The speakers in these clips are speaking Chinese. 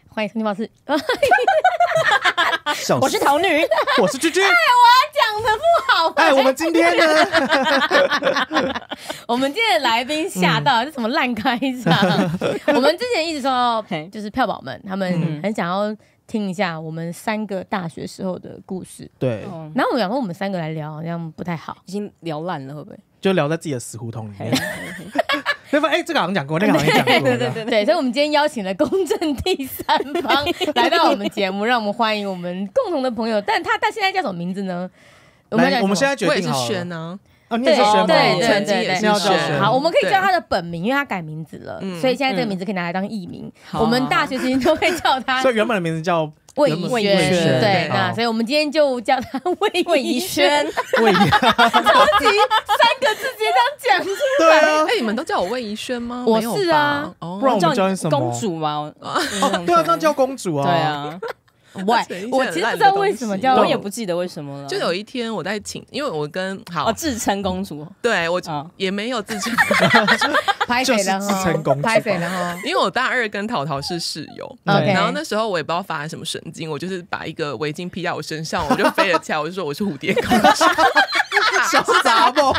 欢迎收听报室。 我是桃女， 我是居居。 讲的不好吧？ 我们今天呢？ 我们今天的来宾吓到，这什么烂开场？我们之前一直说，就是票宝们，他们很想要听一下我们3个大学时候的故事。 对， 然后我想说，我们3个来聊，好像不太好， 已经聊烂了，会不会？ 就聊在自己的死胡同里面。对吧？这个好像讲过，那个好像讲过。 对，所以我们今天邀请了公正第三方来到我们节目，让我们欢迎我们共同的朋友。但他现在叫什么名字呢？我们现在决定好了。 我也是轩啊。 你也是轩吗？ 对，好，我们可以叫他的本名，因为他改名字了，所以现在这个名字可以拿来当艺名。我们大学期间都会叫他， 所以原本的名字叫魏宜轩。对，那所以我们今天就叫他魏宜轩。魏宜，超级3个字直接这样讲出来。 对啊， 你们都叫我魏宜轩吗？ 我是啊， 不然我们叫你什么？ 公主吗？ 对啊，这样叫公主啊。 对啊。 我其实不知道为什么叫， 我也不记得为什么了。 就有一天我在请，因为我跟自称公主， 对我也没有自称， 就是自称公主， 拍谁然后， 因为我大2跟桃桃是室友，然后那时候我也不知道发生什么神经，我就是把一个围巾披在我身上，我就飞了起来，我就说我是蝴蝶公主， 小杂毛。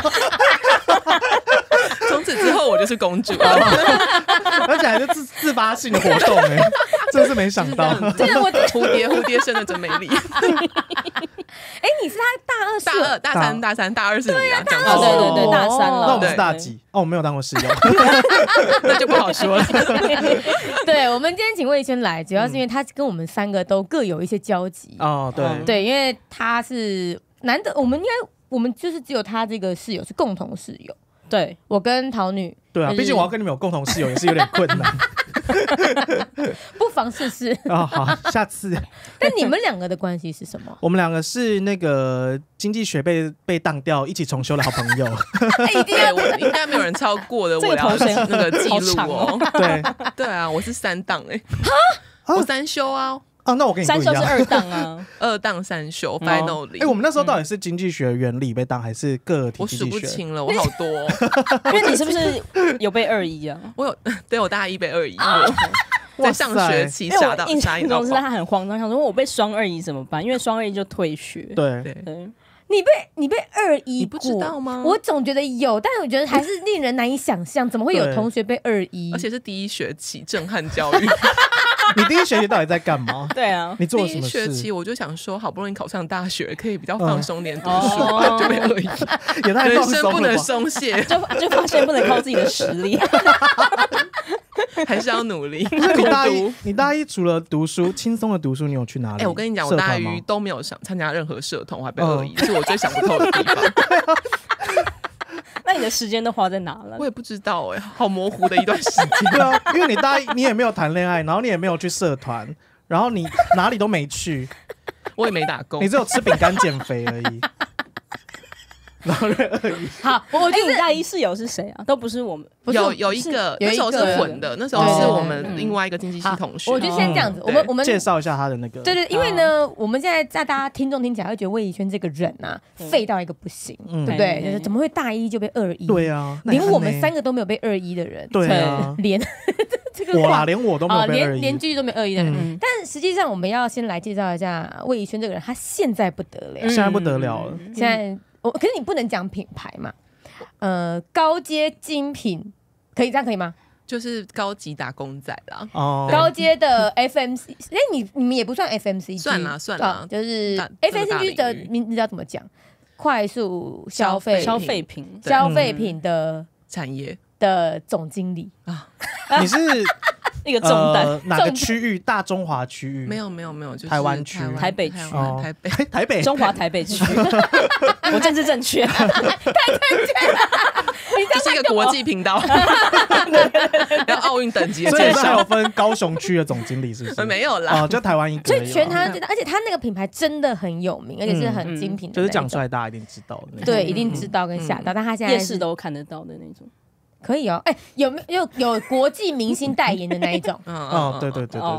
从此之后我就是公主， 而且还是自发性的活动真是没想到。 对，我蝴蝶生的真美丽。 你是他大2、 大3、大3、大2是你啊？ 对， 大3了。 那我们是大几？我没有当过室友， 那就不好说了。 对，我们今天请魏轩来，主要是因为他跟我们3个都各有一些交集。对，因为他是难得，我们就是只有他这个室友是共同室友。对，我跟桃女。 对啊，毕竟我要跟你们有共同室友也是有点困难。 不妨试试。 好，下次。 但你们2个的关系是什么？ 我们2个是那个经济学被当掉，一起重修的好朋友。 我应该没有人超过的我要那个记录哦。对啊，我是3档我3修啊。 那我跟你不一样， 3修是2档啊 ，2档3修 finally。 我们那时候到底是经济学原理被当，还是个体经济学？ 我数不清了，我好多。 因为你是不是有被2-1啊？ 我大1被2-1，在上学期傻到。 印象中是他很慌张，想说我被双2-1怎么办？因为双2-1就退学。 对。 你被2-1， 你不知道吗？ 我总觉得有，但我觉得还是令人难以想象，怎么会有同学被2-1？ 而且是第1学期震撼教育。 你第1学期到底在干嘛？ 对啊， 你做了什么事？ 第1学期我就想说，好不容易考上大学，可以比较放松点读书，就被2-1， 也太人生不能松懈， 就发现不能靠自己的实力， 还是要努力。 你大一除了读书，轻松的读书，你有去哪里？ 我跟你讲，我大一都没有参加任何社团，我还被2-1，这是我最想不透的地方。 那你的时间都花在哪了？ 我也不知道好模糊的一段时间。 对啊，因为你大一你也没有谈恋爱，然后你也没有去社团，然后你哪里都没去， 我也没打工， 你只有吃饼干减肥而已。然后2-1。 好，我觉得你大一室友是谁啊？都不是我们， 有一个那时候是混的，那时候是我们另外一个经济系同学。 我就先这样子，我们介绍一下他的那个。 对，因为呢，我们现在在大家听众听起来会觉得魏宜轩这个人啊，废到一个不行，对不对？就是怎么会大1就被2-1？ 对啊， 连我们3个都没有被2-1的人， 对啊， 连这个连我都没有被2-1， 连居居都没有2-1的人。但实际上，我们要先来介绍一下魏宜轩这个人，他现在不得了， 现在不得了了， 现在。可是你不能讲品牌嘛？高阶精品可以这样可以吗？ 就是高级打工仔啦。 高阶的 FMC， 你们也不算 FMCG， 算啦， 就是 FMCG 的名字要怎么讲？快速消费品的产业的总经理啊。你是一个重担， 哪个区域？大中华区域？ 没有，就是台湾区、 台北区、 台北、 中华台北区。我政治正确，太正确了。 这是一个国际频道，要奥运等级的介绍。 所以还有分高雄区的总经理是不是？ 没有啦， 就台湾一个。 所以全台湾最大，而且他那个品牌真的很有名，而且是很精品的， 就是讲出来大家一定知道的。 对，一定知道跟吓到。但他现在夜市都看得到的那种。 可以有国际明星代言的那一种。 对。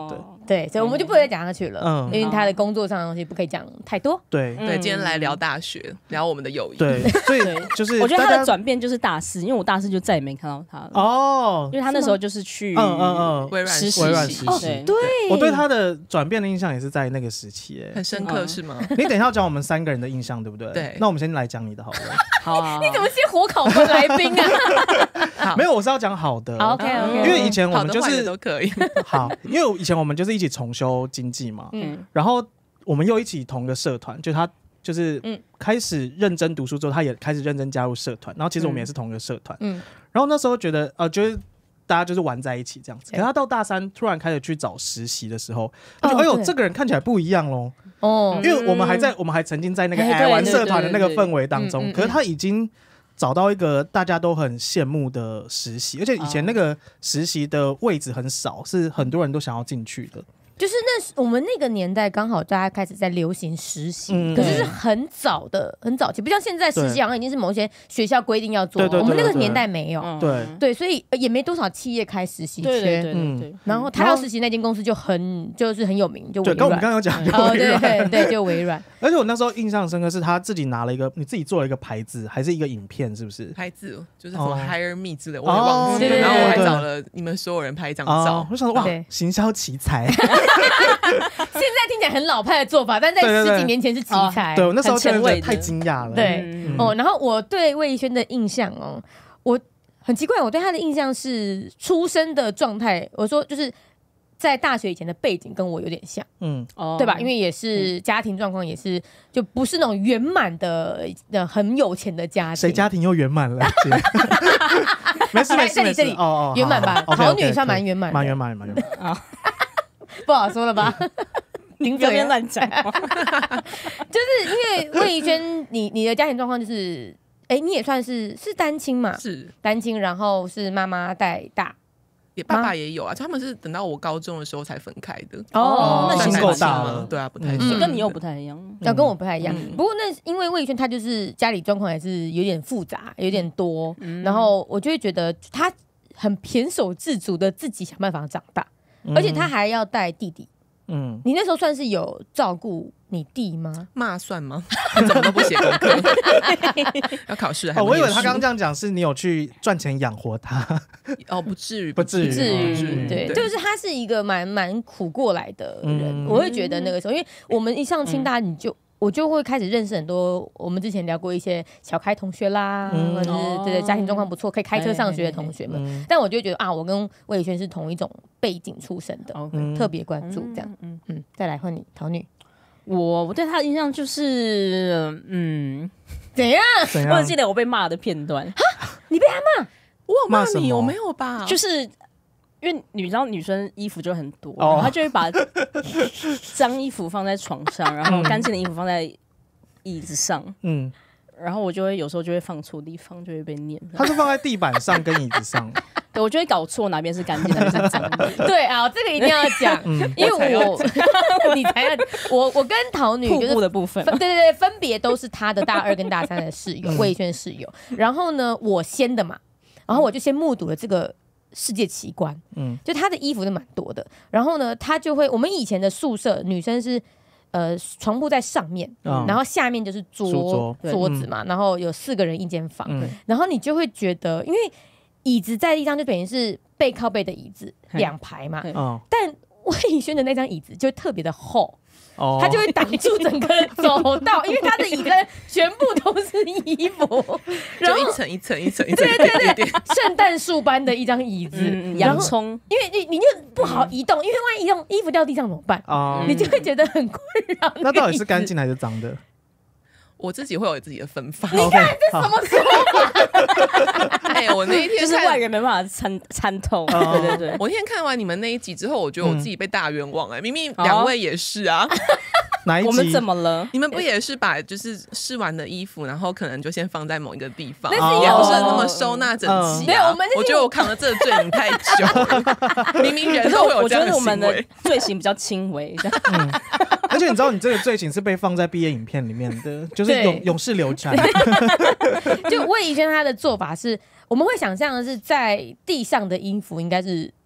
对，所以我们就不能再讲下去了，因为他的工作上的东西不可以讲太多。 对对，今天来聊大学，聊我们的友谊。 对，所以就是我觉得他的转变就是大四，因为我大四就再也没看到他了哦，因为他那时候就是去微软实习。 对， 我对他的转变的印象也是在那个时期， 很深刻是吗？ 你等一下要讲我们3个人的印象，对不对？ 对， 那我们先来讲你的好了。 好啊， 你怎么先火烤我们来宾啊？ 没有，我是要讲好的。 OK， 因为以前我们就是都可以。 好，因为以前我们就是一起重修经济嘛，然后我们又一起同个社团，就他就是开始认真读书之后，他也开始认真加入社团，然后其实我们也是同个社团，然后那时候觉得就是大家就是玩在一起这样子。可是他到大3突然开始去找实习的时候，我就哎呦，这个人看起来不一样咯。因为我们还沉浸在那个玩社团的那个氛围当中，可是他已经找到一个大家都很羡慕的实习，而且以前那个实习的位置很少，是很多人都想要进去的。 就是我们那个年代刚好大家开始在流行实习，可是是很早期，不像现在实习好像已经是某些学校规定要做，我们那个年代没有，对，所以也没多少企业开实习缺，然后他要实习那间公司就是很有名，就微软， 跟我们刚刚讲就微软， 对，就微软。 而且我那时候印象深刻是他自己拿了一个，你自己做了一个牌子，还是一个影片，是不是？ 牌子就是什么 Hire Me 之类，我也忘记了。然后我还找了你们所有人拍一张照， 我想说哇，行销奇才。 现在听起来很老派的做法，但在10几年前是奇才。 对，我那时候真的太惊讶了。 对，然后我对魏逸轩的印象我很奇怪，我对他的印象是出生的状态，我说就是在大学以前的背景跟我有点像，对吧？因为也是家庭状况也是就不是那种圆满的很有钱的家庭。 谁家庭又圆满了？没事哦，圆满吧？好女算蛮圆满， 蛮圆满啊。 不好说了吧？ 您不要乱讲。 就是因为魏逸轩，你的家庭状况就是，你也算是单亲嘛？ 是单亲，然后是妈妈带大， 爸爸也有啊，他们是等到我高中的时候才分开的。 那心够大了， 对啊，不太像， 跟你又不太一样， 跟我不太一样。不过那因为魏逸轩他就是家里状况也是有点复杂，有点多，然后我就会觉得他很胼手胝足的自己想办法长大。而且他还要带弟弟，你那时候算是有照顾你弟吗？ 骂算吗？你怎么都不写功课，要考试还我以为他刚刚这样讲是你有去赚钱养活他。 不至于， 对，就是他是一个蛮苦过来的人，我会觉得那个时候，因为我们一上清大我就会开始认识很多我们之前聊过一些小开同学啦，或者是对家庭状况不错，可以开车上学的同学们。但我就觉得我跟魏逸轩是同一种背景出身的，特别关注这样。再来换你，桃女。 我对他的印象就是怎样？ 我只记得我被骂的片段。 你被他骂？ 我有骂你？我没有吧？ 就是。因为女生衣服就很多，然后她就会把脏衣服放在床上，然后干净的衣服放在椅子上，然后我就会有时候就会放错地方，就会被念。 她是放在地板上跟椅子上， 对，我就会搞错哪边是干净，哪边是脏的。 对啊，这个一定要讲，因为你才要我跟桃女瀑布的部分， 对，分别都是她的大2跟大3的室友，魏逸轩室友。然后呢，我先的嘛，然后我就先目睹了这个世界奇观，就他的衣服是蛮多的，然后呢，他就会，我们以前的宿舍女生是床铺在上面，然后下面就是桌子嘛，然后有4个人一间房，然后你就会觉得，因为椅子在地上就等于是背靠背的椅子2排嘛，但魏逸轩的那张椅子就特别的厚。他就会挡住整个走道，因为他的椅子全部都是衣服， 然后一层一层， 对，圣诞树般的一张椅子， 洋葱， 因为你就不好移动，因为万一移动衣服掉地上怎么办？你就会觉得很困扰。 那到底是干净还是脏的？ 我自己会有自己的分法。 你看这什么说法？我那一天就是外人没办法参透。对， 我那天看完你们那一集之后，我觉得我自己被大冤枉明明2位也是啊。 哪一集？ 我们怎么了？ 你们不也是把就是试完的衣服，然后可能就先放在某一个地方， 也不是那么收纳整齐。 对， 我觉得我扛了这个罪名太久了。明明人都会有这样的行为。我觉得我们的罪行比较轻微。 而且你知道，你这个罪行是被放在毕业影片里面的，就是永世流传。 就魏逸轩他的做法是，我们会想象的是，在地上的衣服应该是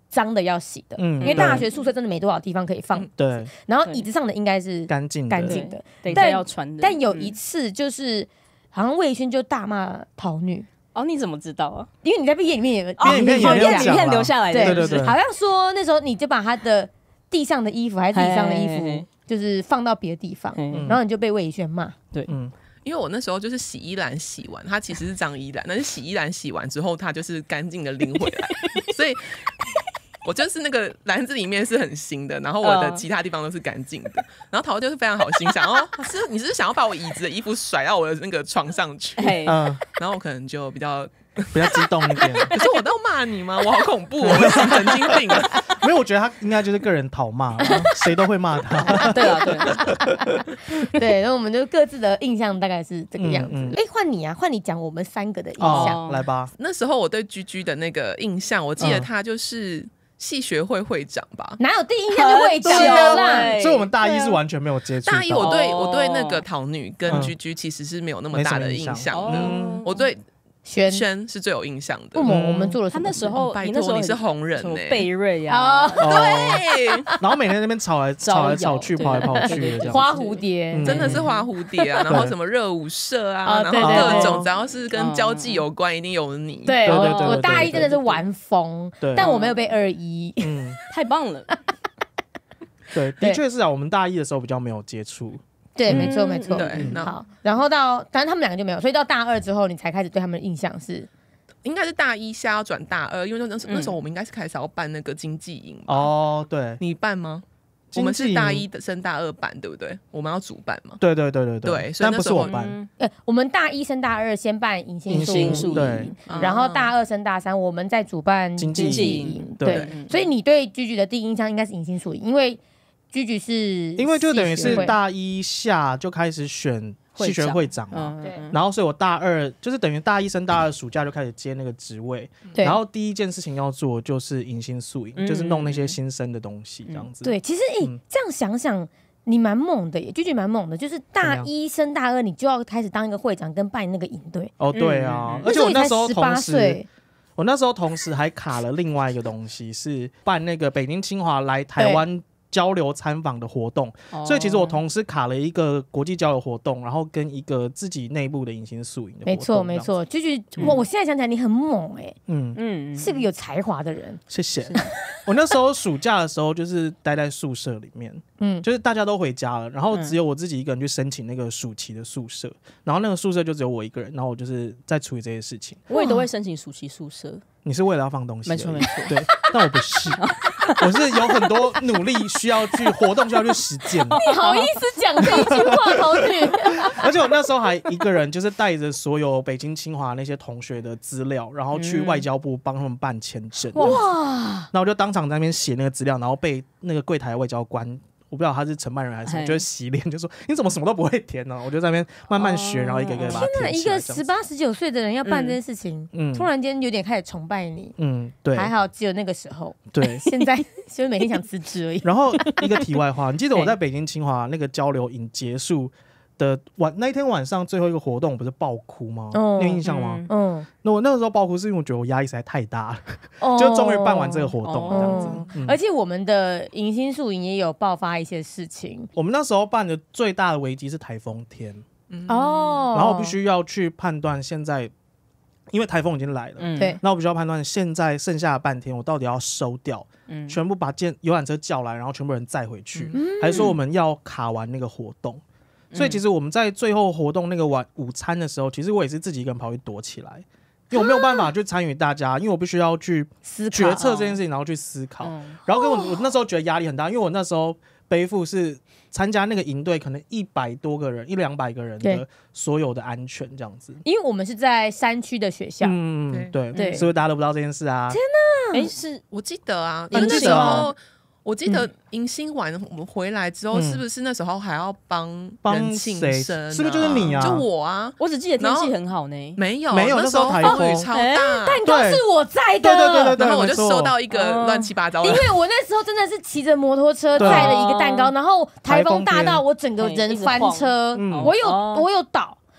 脏的要洗的，因为大学宿舍真的没多少地方可以放。 对， 然后椅子上的应该是干净的， 但要穿的。 但有一次就是好像魏轩就大骂桃女。 哦，你怎么知道啊？ 因为你在毕业里面也影片留下来的， 对，好像说那时候你就把他的地上的衣服还是地上的衣服，就是放到别的地方，然后你就被魏轩骂。 对， 因为我那时候就是洗衣篮洗完，它其实是脏衣篮，但是洗衣篮洗完之后，它就是干净的拎回来，所以我就是那个篮子里面是很新的，然后我的其他地方都是干净的。然后桃就是非常好心，想你是想要把我椅子的衣服甩到我的那个床上去，然后我可能就比较激动一点。 可是我都骂你吗？我好恐怖，我是神经病啊！ 没有，我觉得他应该就是个人讨骂，谁都会骂他。 对啊， 对，然后我们就各自的印象大概是这个样子。换你啊，换你讲我们3个的印象， 来吧。 那时候我对居居的那个印象，我记得他就是系学会会长吧？ 哪有第一印象就会长啦？ 所以我们大一是完全没有接触。 大一我对那个桃女跟居居其实是没有那么大的印象的。我对轩是最有印象的。 我们做了什么？ 他那时候， 拜托你是红人呢， 贝瑞啊， 对， 然后每天在那边吵来吵去，跑来跑去的， 花蝴蝶真的是花蝴蝶啊，然后什么热舞社啊，然后各种只要是跟交际有关，一定有你。 对，我大一真的是玩疯，但我没有被2-1， 太棒了。 对，的确是啊，我们大一的时候比较没有接触。 对，没错。 对， 好，然后当然他们2个就没有，所以到大2之后，你才开始对他们的印象是， 应该是大一下要转大2，因为那时候我们应该是开始要办那个经济营。 哦，对， 你办吗？我们是大一升大2办，对不对？我们要主办嘛？ 对， 但不是我办。 我们大一升大2先办迎新宿营，然后大2升大3我们再主办经济营。对，所以你对居居的第一印象应该是迎新宿营，因为居居是因为就等于是大一下就开始选系学会长嘛，然后所以我大2就是等于大一升大2暑假就开始接那个职位，然后第一件事情要做就是迎新宿营，就是弄那些新生的东西这样子。 对，其实这样想想你蛮猛的耶，居居蛮猛的，就是大一升大2你就要开始当一个会长跟办那个营队。 哦，对啊，而且我那时候同时还卡了另外一个东西，是办那个北京清华来台湾交流参访的活动，所以其实我同时卡了一个国际交流活动，然后跟一个自己内部的迎新宿营的活动。 没错，居居，我现在想起来你很猛哎，是个有才华的人。 谢谢。我那时候暑假的时候就是待在宿舍里面，就是大家都回家了，然后只有我自己一个人去申请那个暑期的宿舍，然后那个宿舍就只有我一个人，然后我就是在处理这些事情。 我也都会申请暑期宿舍。 你是为了要放东西？ 没错， 对，但我不是，我是有很多努力需要去活动，需要去实践。 你好意思讲这一句话，桃女？ 而且我那时候还一个人，就是带着所有北京清华那些同学的资料，然后去外交部帮他们办签证。哇！那我就当场在那边写那个资料，然后被那个柜台外交官。我不知道他是承办人还是什么，就是洗脸，就说你怎么什么都不会填呢？我就在那边慢慢学，然后一个一个把它填起来。 一个18、19岁的人要办这件事情，突然间有点开始崇拜你。对，还好只有那个时候。 对， 现在就是每天想辞职而已。 然后一个题外话，你记得我在北京清华那个交流营结束的那一天晚上最后一个活动，我不是爆哭吗？你有印象吗？那我那个时候爆哭是因为我觉得我压力实在太大了，就终于办完这个活动这样子。 而且我们的迎新宿营也有爆发一些事情。 我们那时候办的最大的危机是台风天，然后我必须要去判断现在。因为台风已经来了，对，那我必须要判断现在剩下的半天，我到底要收掉，全部把游览车叫来，然后全部人载回去，还是说我们要卡完那个活动？所以其实我们在最后活动那个午餐的时候，其实我也是自己一个人跑去躲起来，因为我没有办法去参与大家，因为我必须要去决策这件事情，然后去思考。然后跟我那时候觉得压力很大，因为我那时候背负是参加那个营队可能100多个人100-200个人的所有的安全这样子。 因为我们是在山区的学校， 对，是不是大家都不知道这件事啊？ 天哪！是我记得啊，因为那时候。我记得迎新完我们回来之后，是不是那时候还要帮人庆生？ 是不是就是你啊？ 就我啊！ 我只记得天气很好呢。 没有， 那时候台风雨超大， 蛋糕是我在的。 然后我就收到一个乱七八糟的， 因为我那时候真的是骑着摩托车载了一个蛋糕，然后台风大到我整个人翻车，我有倒。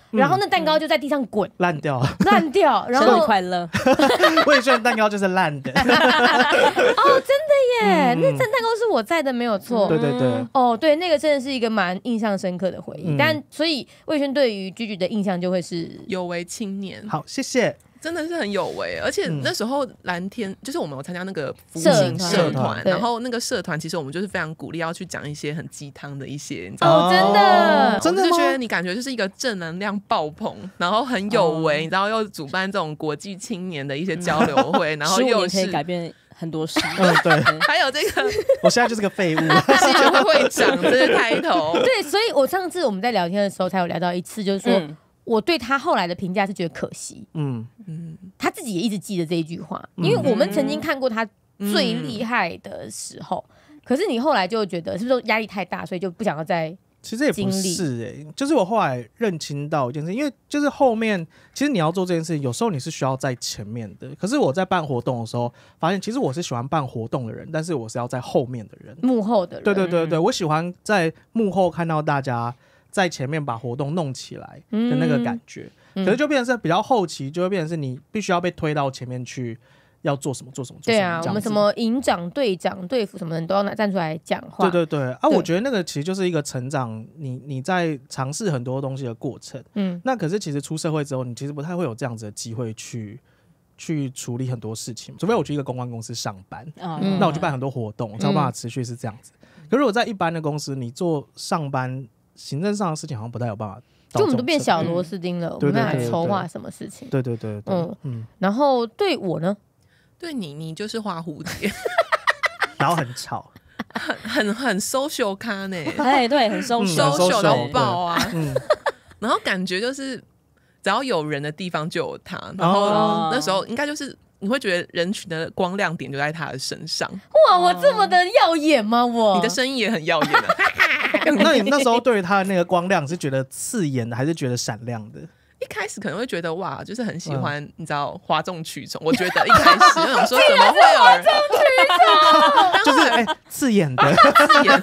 然后那蛋糕就在地上滚， 烂掉， 然后生日快乐。 魏轩的蛋糕就是烂的。 哦，真的耶，那蛋糕是我在的，没有错。 对对对。 哦，对，那个真的是一个蛮印象深刻的回忆。但所以魏轩对于居居的印象就会是有为青年。 好，谢谢。 真的是很有为，而且那时候蓝天就是我们有参加那个服刑社团，然后那个社团其实我们就是非常鼓励要去讲一些很鸡汤的一些，你知道吗？ 真的就觉得你感觉就是一个正能量爆棚，然后很有为，你知道又主办这种国际青年的一些交流会，然后又是可以改变很多事。 对， 还有这个， 我现在就是个废物， 戏剧会长这是开头。 对，所以我上次我们在聊天的时候才有聊到一次，就是说。我对他后来的评价是觉得可惜，他自己也一直记得这一句话，因为我们曾经看过他最厉害的时候，可是你后来就觉得是不是压力太大，所以就不想要再其实也不是就是我后来认清到一件事，因为就是后面其实你要做这件事情，有时候你是需要在前面的，可是我在办活动的时候发现，其实我是喜欢办活动的人，但是我是要在后面的人， 幕后的人。 对，我喜欢在幕后看到大家在前面把活动弄起来的那个感觉，可是就变成是比较后期，就会变成是你必须要被推到前面去，要做什么。对啊，我们什么营长、队长、队服什么人都要站出来讲话。 对啊，我觉得那个其实就是一个成长，你在尝试很多东西的过程。那可是其实出社会之后，你其实不太会有这样子的机会去处理很多事情，除非我去一个公关公司上班，那我就办很多活动，我才有办法持续是这样子。可是如果在一般的公司，你做上班行政上的事情好像不太有办法， 就我们都变小螺丝钉了，我们来筹划什么事情。 对， 然后对我呢， 对你就是花蝴蝶， 然后很吵， 很 social 咖呢， 哎，对，很 social 到爆啊，然后感觉就是只要有人的地方就有他，然后那时候应该就是你会觉得人群的光亮点就在他的身上。 哇，我这么的耀眼吗？你的声音也很耀眼啊。 那你那时候对于他的那个光亮是觉得刺眼的，还是觉得闪亮的？ 一开始可能会觉得哇，就是很喜欢，你知道哗众取宠。我觉得一开始就想说怎么会有人哗众取宠， 就是刺眼的， 刺眼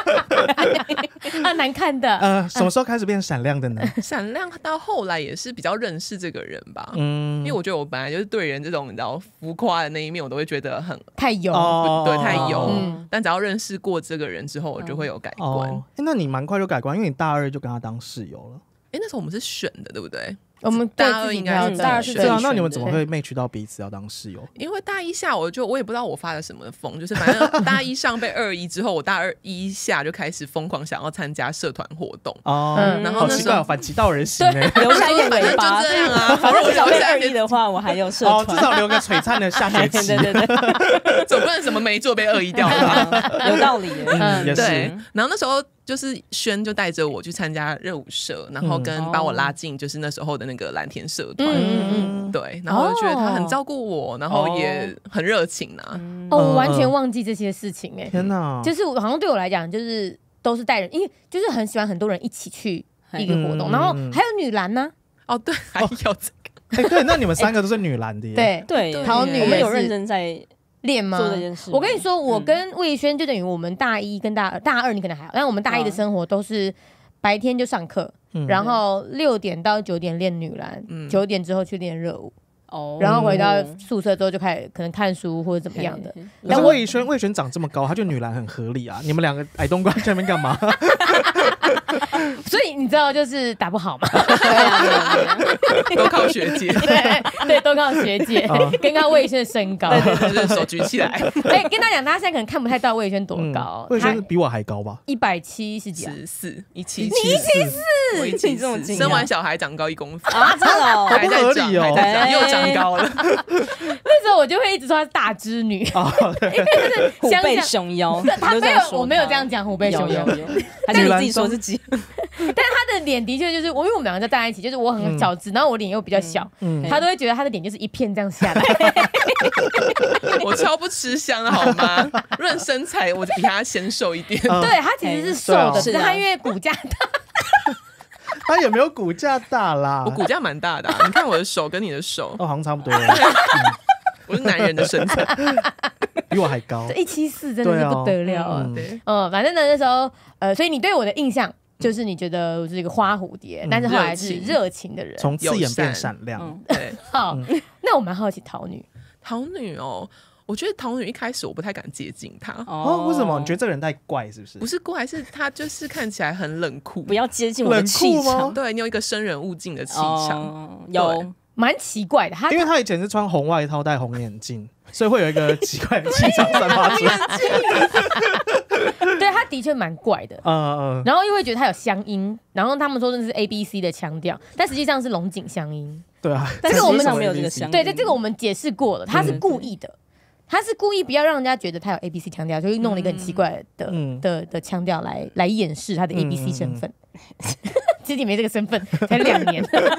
难看的。 什么时候开始变闪亮的呢？ 闪亮到后来也是比较认识这个人吧。因为我觉得我本来就是对人这种你知道浮夸的那一面，我都会觉得很太油， 对，太油。但只要认识过这个人之后，我就会有改观。 那你蛮快就改观，因为你大二就跟他当室友了。 那时候我们是选的，对不对？ 我们大二应该是大二是对啊，那你们怎么会match到彼此要当室友？ 因为大一下我也不知道我发了什么疯，就是反正大一上被二一之后，我大二一下就开始疯狂想要参加社团活动然后那时候反其道而行留下一点尾巴， 就这样啊。 反正至少被二一的话，我还有社团， 至少留个璀璨的下学期。 对， 总不能什么没做被二一掉了， 有道理。 也是。 然后那时候就是轩就带着我去参加热舞社，然后跟把我拉进就是那时候的那个蓝天社团，对，然后我就觉得他很照顾我，然后也很热情啊。 我完全忘记这些事情天哪！ 就是好像对我来讲，就是都是带人，因为就是很喜欢很多人一起去一个活动，然后还有女篮呢。 对，还有这个。对，那你们三个都是女篮的耶。 对，好女， 我们有认真在练吗？ 做这件事。 我跟你说，我跟魏轩就等于我们大一跟大二你可能还好，但我们大一的生活都是白天就上课，然后6点到9点练女篮，9点之后去练热舞，然后回到宿舍之后就开始可能看书或者怎么样的。 但魏轩长这么高，他就女篮很合理啊。你们两个矮冬瓜在那边干嘛？ 所以你知道就是打不好嘛， 都靠学姐， 对，都靠学姐，跟他魏轩的身高， 对，手举起来。 跟他讲，他现在可能看不太到魏轩多高， 魏轩比我还高吧 ？170几 ，14，174， 你174， 我174，生完小孩长高1公分啊，真的还在长， 又长高了。 那时候我就会一直说她是大织女，因为就是虎背熊腰。 他没有，我没有这样讲虎背熊腰， 还是你自己说自己。 但他的脸的确就是因为我们两个站在一起，就是我很小只，然后我脸又比较小，他都会觉得他的脸就是一片这样下来。 我超不吃香的好吗？论身材，我比他纤瘦一点。 对，他其实是瘦的，只是他因为骨架大。 他也没有骨架大啦， 我骨架蛮大的，你看我的手跟你的手， 好像差不多。 我是男人的身材， 比我还高。 174真的是不得了啊！反正呢那时候所以你对我的印象就是你觉得我是一个花蝴蝶，但是后来是热情的人， 从刺眼变闪亮。 对， 好，那我蛮好奇桃女哦。我觉得桃女一开始我不太敢接近她。 为什么？你觉得这个人太怪是不是？ 不是怪，是她就是看起来很冷酷。 不要接近我的气场。 对，你有一个生人勿近的气场。 有蛮奇怪的， 因为她以前是穿红外套戴红眼镜，所以会有一个奇怪的气场散发出来。 对，他的确蛮怪的。然后又会觉得他有乡音，然后他们说那是 ABC 的腔调，但实际上是龙井乡音。 对啊， 但是我们没有这个乡音。 对，这个我们解释过了，他是故意的。他是故意不要让人家觉得他有 ABC 腔调，就弄了一个很奇怪的腔调来掩饰他的 ABC 身份。其实你没这个身份，才2年。对，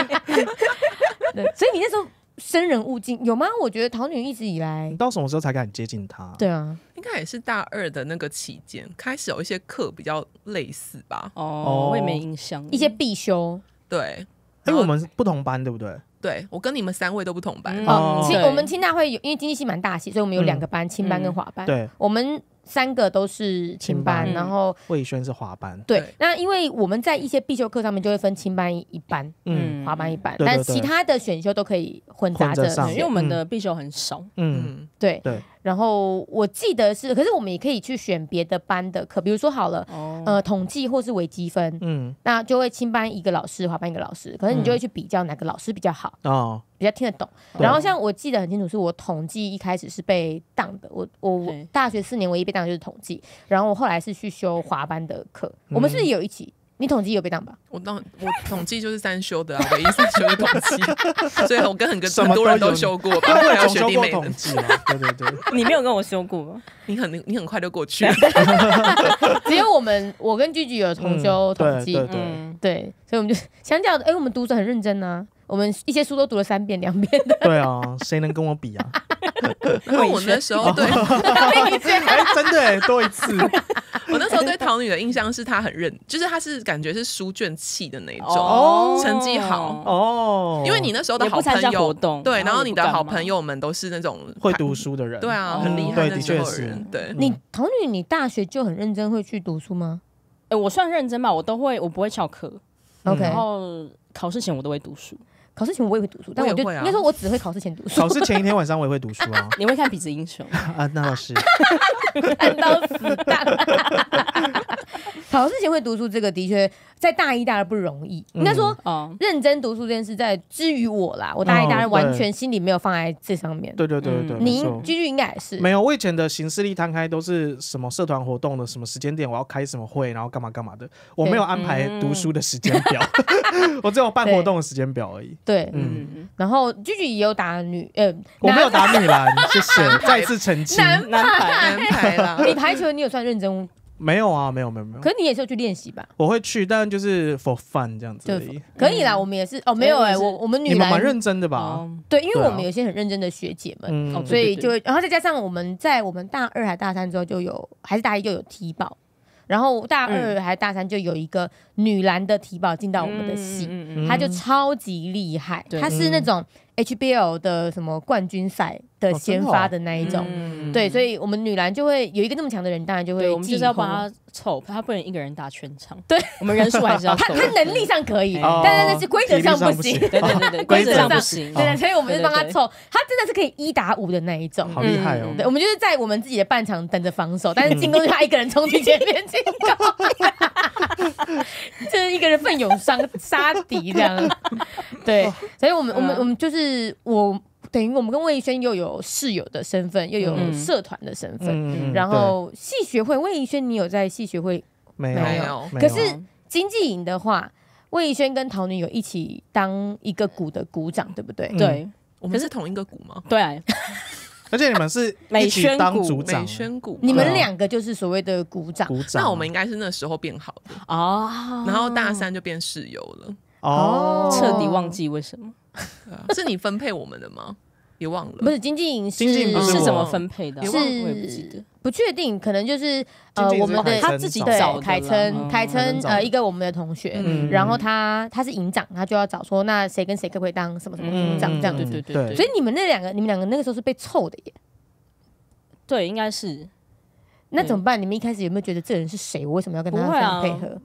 所以你那时候生人勿近有吗？我觉得桃女一直以来， 你到什么时候才敢接近她？ 对啊， 应该也是大2的那个期间开始有一些课比较类似吧。 我也没印象， 一些必修。 对， 因为我们是不同班，对不对？ 对，我跟你们3位都不同班。 我们清大会有，因为经济系蛮大系，所以我们有2个班，青班跟华班。 对， 我们3个都是青班，然后魏轩是华班。 对，那因为我们在一些必修课上面就会分青班1班，华班1班，但其他的选修都可以混杂着因为我们的必修很少。 对。然后我记得是，可是我们也可以去选别的班的课，比如说好了，统计或是微积分，那就会青班1个老师，华班1个老师，可是你就会去比较哪个老师比较好，比较听得懂。然后像我记得很清楚，是我统计一开始是被当的，我大学4年唯一被当的就是统计，然后我后来是去修华班的课，我们是不是有一起？你统计有被当吧？ 我统计就是3修的啊，唯一3修的统计，所以我跟很多人都修过吧，还有学弟妹统计啊。对， 你没有跟我修过吗？ 你很快就过去了。 只有我跟居居有同修统计，对，所以我们就相较的，我们读书很认真啊，我们一些书都读了3遍2遍的。 对啊，谁能跟我比啊？ 然后我那时候对， 真的多一次。 我那时候对桃女的印象是她很就是她是感觉是书卷气的那种，成绩好。因为你那时候的好朋友，对，然后你的好朋友们都是那种会读书的人， 对啊，很厉害的人。对， 桃女，你大学就很认真会去读书吗？ 我算认真吧，我不会翘课。 OK， 然后考试前我都会读书。 考试前我也会读书，但我就应该说我只会考试前读书。 考试前一天晚上我也会读书啊。 你会看《痞子英雄》 啊？那倒是。 看到死当。考试前会读书，这个的确在大1、大2不容易。应该说，认真读书这件事，在之于我啦，我大1、大2完全心里没有放在这上面。 对。 你居居应该也是没有，我以前的行事历摊开都是什么社团活动的什么时间点，我要开什么会，然后干嘛干嘛的，我没有安排读书的时间表，我只有办活动的时间表而已。 对，然后居居也有打我没有打女篮，谢谢，再一次澄清。 男排啦，你排球你有算认真？ 没有啊，没有。 可是你也是有去练习吧？ 我会去，但就是 for fun 这样子而已。 可以啦，我们也是没有我们女篮你们蛮认真的吧？ 对，因为我们有些很认真的学姐们，所以就会，然后再加上我们在我们大2还大3之后就有，还是大1就有体保，然后大2还大3就有一个女篮的体保进到我们的系，她就超级厉害，她是那种 HBL 的什么冠军赛的先发的那一种，对，所以我们女篮就会有一个那么强的人，当然就会， 我们就是要帮她凑，她不能一个人打全场， 对， 我们人数还是要凑。 她能力上可以，但是规则上不行， 对，规则上不行， 对，所以我们就帮她凑，她真的是可以1打5的那一种， 好厉害哦。 对，我们就是在我们自己的半场等着防守，但是进攻就她一个人冲去前面进攻，就是一个人奋勇杀敌这样，对，所以我们就是等于我们跟魏轩又有室友的身份，又有社团的身份，然后系学会，魏轩你有在系学会？ 没有。 可是经济营的话，魏轩跟桃女有一起当一个股的股长，对不对？ 对， 我们是同一个股吗？ 对， 而且你们是一起当组长， 美宣股， 你们2个就是所谓的股长。 那我们应该是那时候变好的然后大3就变室友了，彻底忘记为什么。 是你分配我们的吗？也忘了， 不是经济营是怎么分配的？ 是我也不记得， 不确定，可能就是我们的他自己找凯琛一个我们的同学，然后他是营长，他就要找说那谁跟谁可不可以当什么什么营长这样子， 对。 所以你们两个那个时候是被凑的耶？ 对，应该是。 那怎么办？你们一开始有没有觉得这人是谁？我为什么要跟他配合？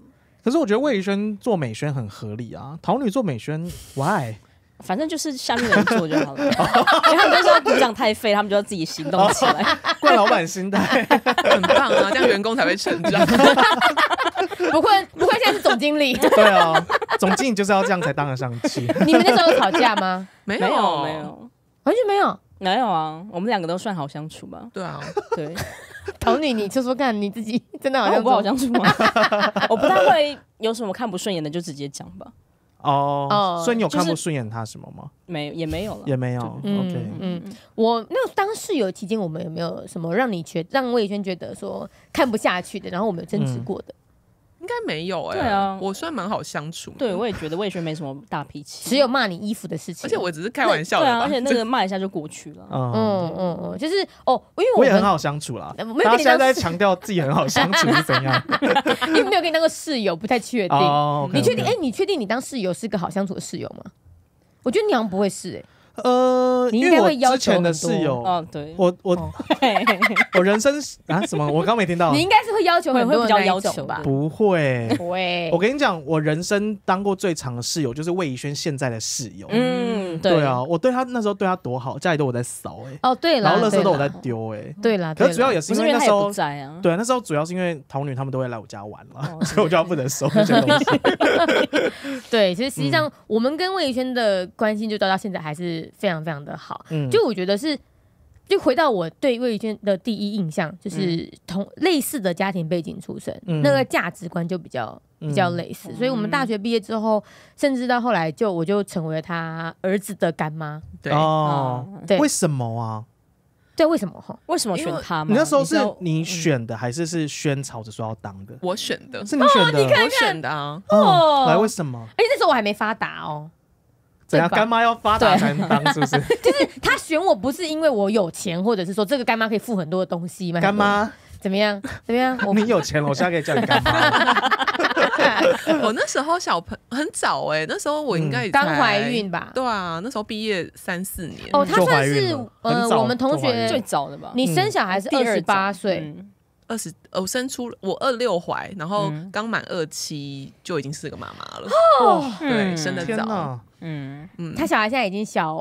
可是我觉得魏宇轩做美宣很合理啊，桃女做美宣 why？ 反正就是下面的人做就好了，因为他们就说鼓掌太废，他们就要自己行动起来。 惯老板心态， 很棒啊，这样员工才会成长。 不愧现在是总经理。 对啊，总经理就是要这样才当得上去。 你们那时候有吵架吗？ 没有， 完全没有。 没有啊，我们2个都算好相处吧。 对啊， 对。 桃女，你说说看，你自己真的好像不好相处吗？我不太会有什么看不顺眼的就直接讲吧。 所以你有看不顺眼他什么吗？ 没，也没有了， 也没有。OK， 我那当室友期间，我们有没有什么让魏宇轩觉得说看不下去的，然后我们有争执过的？ 应该没有对啊， 我算蛮好相处。 对，我也觉得魏宇轩没什么大脾气， 只有骂你衣服的事情。 而且我只是开玩笑的。 对啊，而且那个骂一下就过去了。 就是因为我也很好相处啦。他现在在强调自己很好相处是怎样？ 因为没有跟你当过室友，不太确定。你确定？你确定你当室友是个好相处的室友吗？我觉得你好像不会是你应该会要求很多。之前的室友， 对， 我人生什么？我刚没听到。 你应该是会要求很多， 比较要求吧？ 不会， 不会。 我跟你讲，我人生当过最长的室友就是魏宇轩现在的室友。对啊，我对他那时候对他多好，家里都我在扫对啦， 然后垃圾都我在丢对啦。 可是主要也是因为那时候在啊， 对，那时候主要是因为桃女他们都会来我家玩了，所以我就要负责收这些东西。 对，其实实际上我们跟魏宇轩的关系就到现在还是非常非常的好。就我觉得是，就回到我对魏宇轩的第一印象，就是类似的家庭背景出身，那个价值观就比较类似。所以我们大学毕业之后，甚至到后来我就成为了他儿子的干妈。 对，为什么啊？ 对，为什么？ 为什么选他吗？ 你那时候是你选的，还是轩吵着说要当的？ 我选的， 是你选的， 我选的啊。 来，为什么？ 那时候我还没发达哦。 怎样？干妈要发达才能当，是不是？ 就是他选我不是因为我有钱，或者是说这个干妈可以付很多的东西吗？ 干妈怎么样？ 你有钱了，我现在可以叫你干妈。 我那时候很早那时候我应该刚怀孕吧？ 对啊，那时候毕业3-4年。 他算是我们同学最早的吧？ 你生小孩是28岁。 我生出我26怀，然后刚满27就已经是个妈妈了。对，生得早。 他小孩现在已经小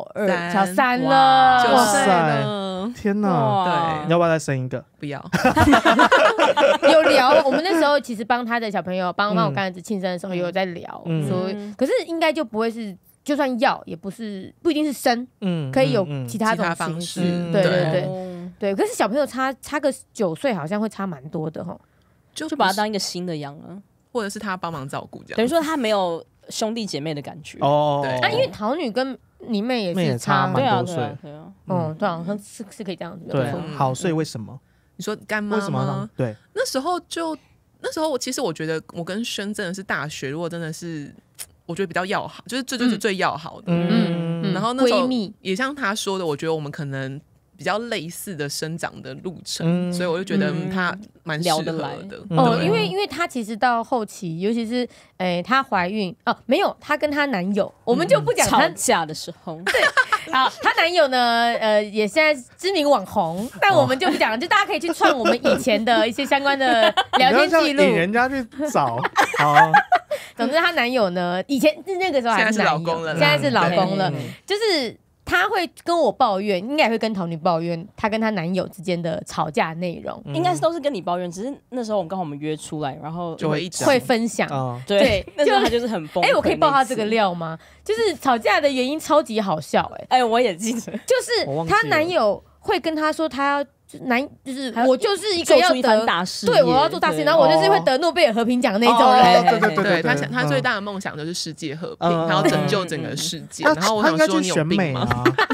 3了 ，9岁了。 天哪！ 对， 要不要再生一个？ 不要。 有聊，我们那时候其实帮他的小朋友，帮我干儿子庆生的时候，有在聊，说，可是应该就不会是，就算要，也不一定是生，可以有其他种形式。对，可是小朋友差个9岁，好像会差蛮多的哈， 就把他当一个新的养了， 或者是他帮忙照顾这样。 等于说他没有兄弟姐妹的感觉对。 因为桃女跟你妹也是差蛮多岁， 对，好像是可以这样子。 对，好，所以为什么？ 你说干妈吗？ 为什么？对， 那时候其实我觉得我跟轩真的是大学，如果真的是我觉得比较要好，就是最要好的。然后那时候也像他说的，我觉得我们可能比较类似的生长的路程，所以我就觉得他蛮适合的。 因为他其实到后期，尤其是她怀孕没有，她跟她男友，我们就不讲吵架的时候。 对，好，她男友呢，也现在知名网红，但我们就不讲了，就大家可以去串我们以前的一些相关的聊天记录， 引人家去找。好， 总之她男友呢，以前那个时候还是老公了， 现在是老公了，就是。他会跟我抱怨，应该也会跟桃女抱怨，她跟她男友之间的吵架内容， 应该是都是跟你抱怨，只是那时候我们约出来，然后就会分享，对， 那时候他就是很崩溃。 我可以爆他这个料吗？就是吵架的原因超级好笑， 我也记得， 就是她男友会跟她说他要。就是我就是一个要得大事， 对，我要做大事，然后我就是会得诺贝尔和平奖那种人。 对，他最大的梦想就是世界和平，他要拯救整个世界。然后我想说，你有病吗？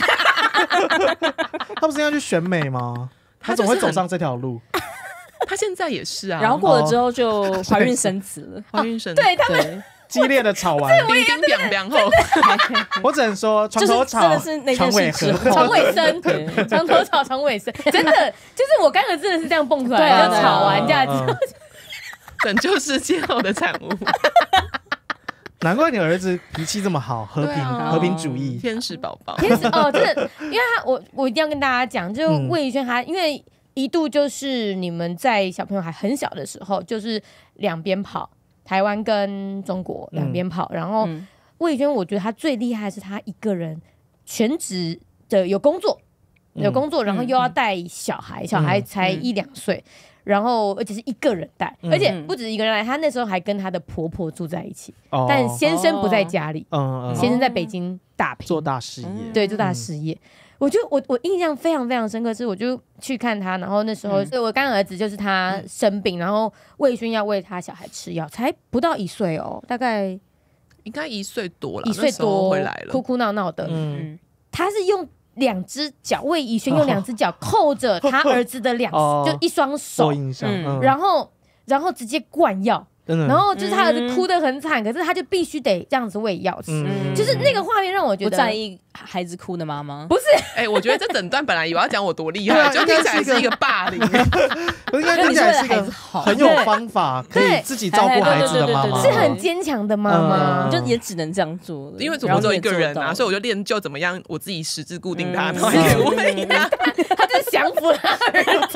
他不是应该去选美吗？他怎么会走上这条路？ 他现在也是啊。 然后过了之后就怀孕生子了， 对他们。 激烈的吵完， 冰冰凉凉后， 我只能说床头吵， 真的是那件事床尾声，床头吵，床尾声，真的就是我刚才真的是这样蹦出来，就吵完这样子， 拯救世界后的产物。 难怪你儿子脾气这么好，和平主义， 天使宝宝， 天使真的，因为我一定要跟大家讲，就魏宇轩他因为一度就是你们在小朋友还很小的时候，就是两边跑。 台湾跟中国两边跑，然后魏轩我觉得他最厉害的是他一个人全职的有工作，然后又要带小孩才1-2岁。然后，而且是一个人带，而且不止一个人带，她那时候还跟她的婆婆住在一起，但先生不在家里，先生在北京打拼做大事业， 对，做大事业。我印象非常非常深刻，是我就去看他，然后那时候我干儿子就是他生病，然后魏轩要喂他小孩吃药，才不到1岁哦，大概应该1岁多了 ，1岁多回来了， 哭哭闹闹的，他是用2只脚，魏怡萱用2只脚扣着他儿子的就一双手，然后直接灌药。然后就是他儿子哭得很惨，可是他就必须得这样子喂药吃，就是那个画面让我觉得不在意孩子哭的妈妈， 不是？ 我觉得这整段本来以为要讲我多厉害，就听起来是一个霸凌， 应该听起来是一个很有方法可以自己照顾孩子的妈妈， 是很坚强的妈妈， 就也只能这样做， 因为我只有一个人啊，所以我就练就怎么样我自己实质固定他，然后也喂他， 他就是降服他儿子。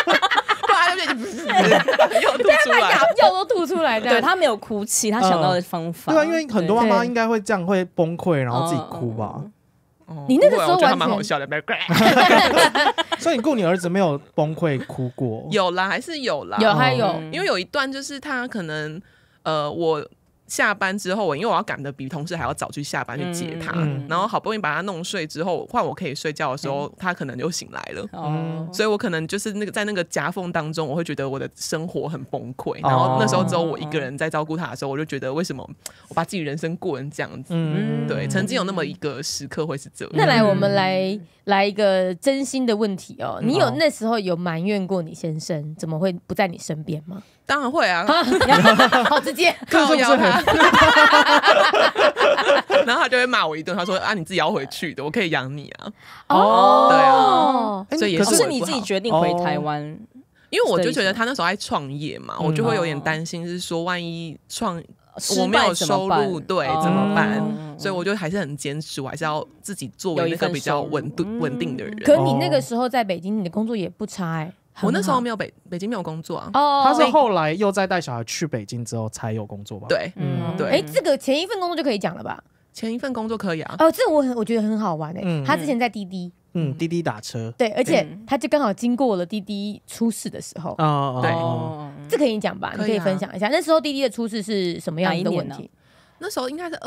又吐出来， 药都吐出来， 对他没有哭泣，他想到的方法。 对啊，因为很多妈妈应该会这样，会崩溃，然后自己哭吧。 你那个时候完全蛮好笑的， 所以你顾你儿子没有崩溃哭过？ 有啦，还是有啦， 还有， 因为有一段就是他可能我下班之后，因为我要赶得比同事还要早去下班去接他，然后好不容易把他弄睡之后，换我可以睡觉的时候，他可能就醒来了，所以我可能就是在那个夹缝当中，我会觉得我的生活很崩溃，然后那时候只有我一个人在照顾他的时候，我就觉得为什么我把自己人生过成这样子？对，曾经有那么一个时刻会是这样。 那我们来一个真心的问题哦，你那时候有埋怨过你先生怎么会不在你身边吗？ 当然会啊， 好直接， 靠腰他，然后他就会骂我一顿，他说啊你自己要回去的，我可以养你啊。对啊，所以也是你自己决定回台湾， 因为我就觉得他那时候在创业嘛，我就会有点担心，是说万一我没有收入，对，怎么办？所以我就还是很坚持，我还是要自己作为那个比较稳定的人。 可你那个时候在北京，你的工作也不差我那时候没有北京没有工作啊。 他是后来又再带小孩去北京之后才有工作吧？ 对，对。 这个前一份工作就可以讲了吧？ 前一份工作可以啊。 这我觉得很好玩他之前在滴滴。 滴滴打车， 对，而且他就刚好经过了滴滴出事的时候， 对， 这可以讲吧？你可以分享一下，那时候滴滴的出事是什么样的问题？ 那时候应该是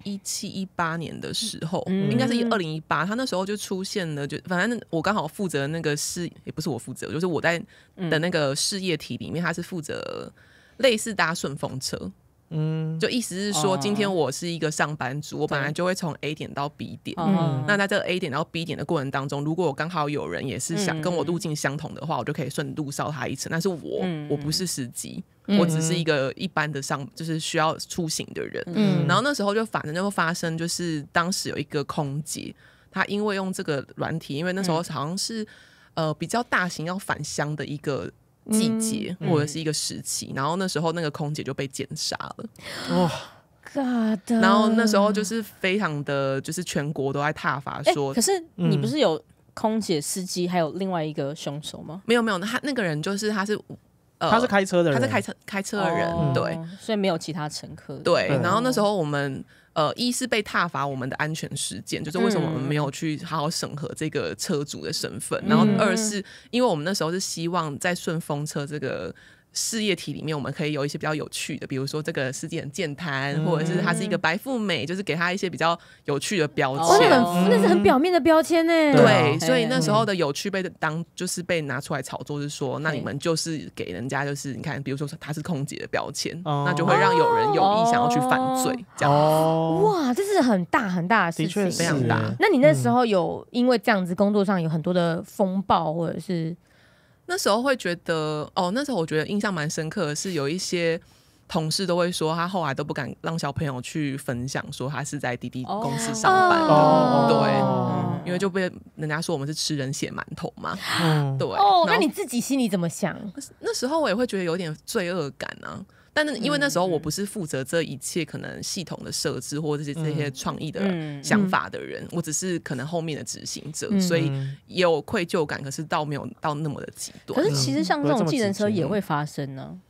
2017-18年的时候，应该是2018，他那时候就出现了，就反正我刚好负责那个也不是我负责，就是我在的那个事业体里面，他是负责类似搭顺风车。就意思是说，今天我是一个上班族，我本来就会从 A 点到 B 点，那在这个 A 点到 B 点的过程当中，如果我刚好有人也是想跟我路径相同的话，我就可以顺路捎他一程。但是我不是司机，我只是一个一般的就是需要出行的人。然后那时候反正就发生，就是当时有一个空姐，她因为用这个软体，因为那时候好像是比较大型要返乡的一个季节或者是一个时期，然后那时候那个空姐就被奸杀了。然后那时候就是非常的，就是全国都在挞伐说。 可是你不是有空姐、司机，还有另外一个凶手吗？ 没有，他那个人就是他是开车的人， 他是开车的人，对， 所以没有其他乘客。 对，然后那时候我们。一是被挞伐我们的安全事件，就是为什么我们没有去好好审核这个车主的身份，然后二是因为我们那时候是希望在顺风车这个事业体里面，我们可以有一些比较有趣的，比如说这个司机很健谈，或者是他是一个白富美，就是给他一些比较有趣的标签。 那是很表面的标签呢。 对，所以那时候的有趣就是被拿出来炒作，是说那你们就是给人家就是你看，比如说他是空姐的标签，那就会让有人有意想要去犯罪，这样。 哇，这是很大很大的事情， 非常大。 那你那时候有因为这样子工作上有很多的风暴，或者是？ 那时候会觉得那时候我觉得印象蛮深刻的是，有一些同事都会说，他后来都不敢让小朋友去分享，说他是在滴滴公司上班的，对，因为就被人家说我们是吃人血馒头嘛，对。 那你自己心里怎么想？ 那时候我也会觉得有点罪恶感啊。但是因为那时候我不是负责这一切可能系统的设置或者是这些创意的想法的人，我只是可能后面的执行者，所以也有愧疚感，可是没有到那么的极端。 可是其实像这种计程车也会发生呢。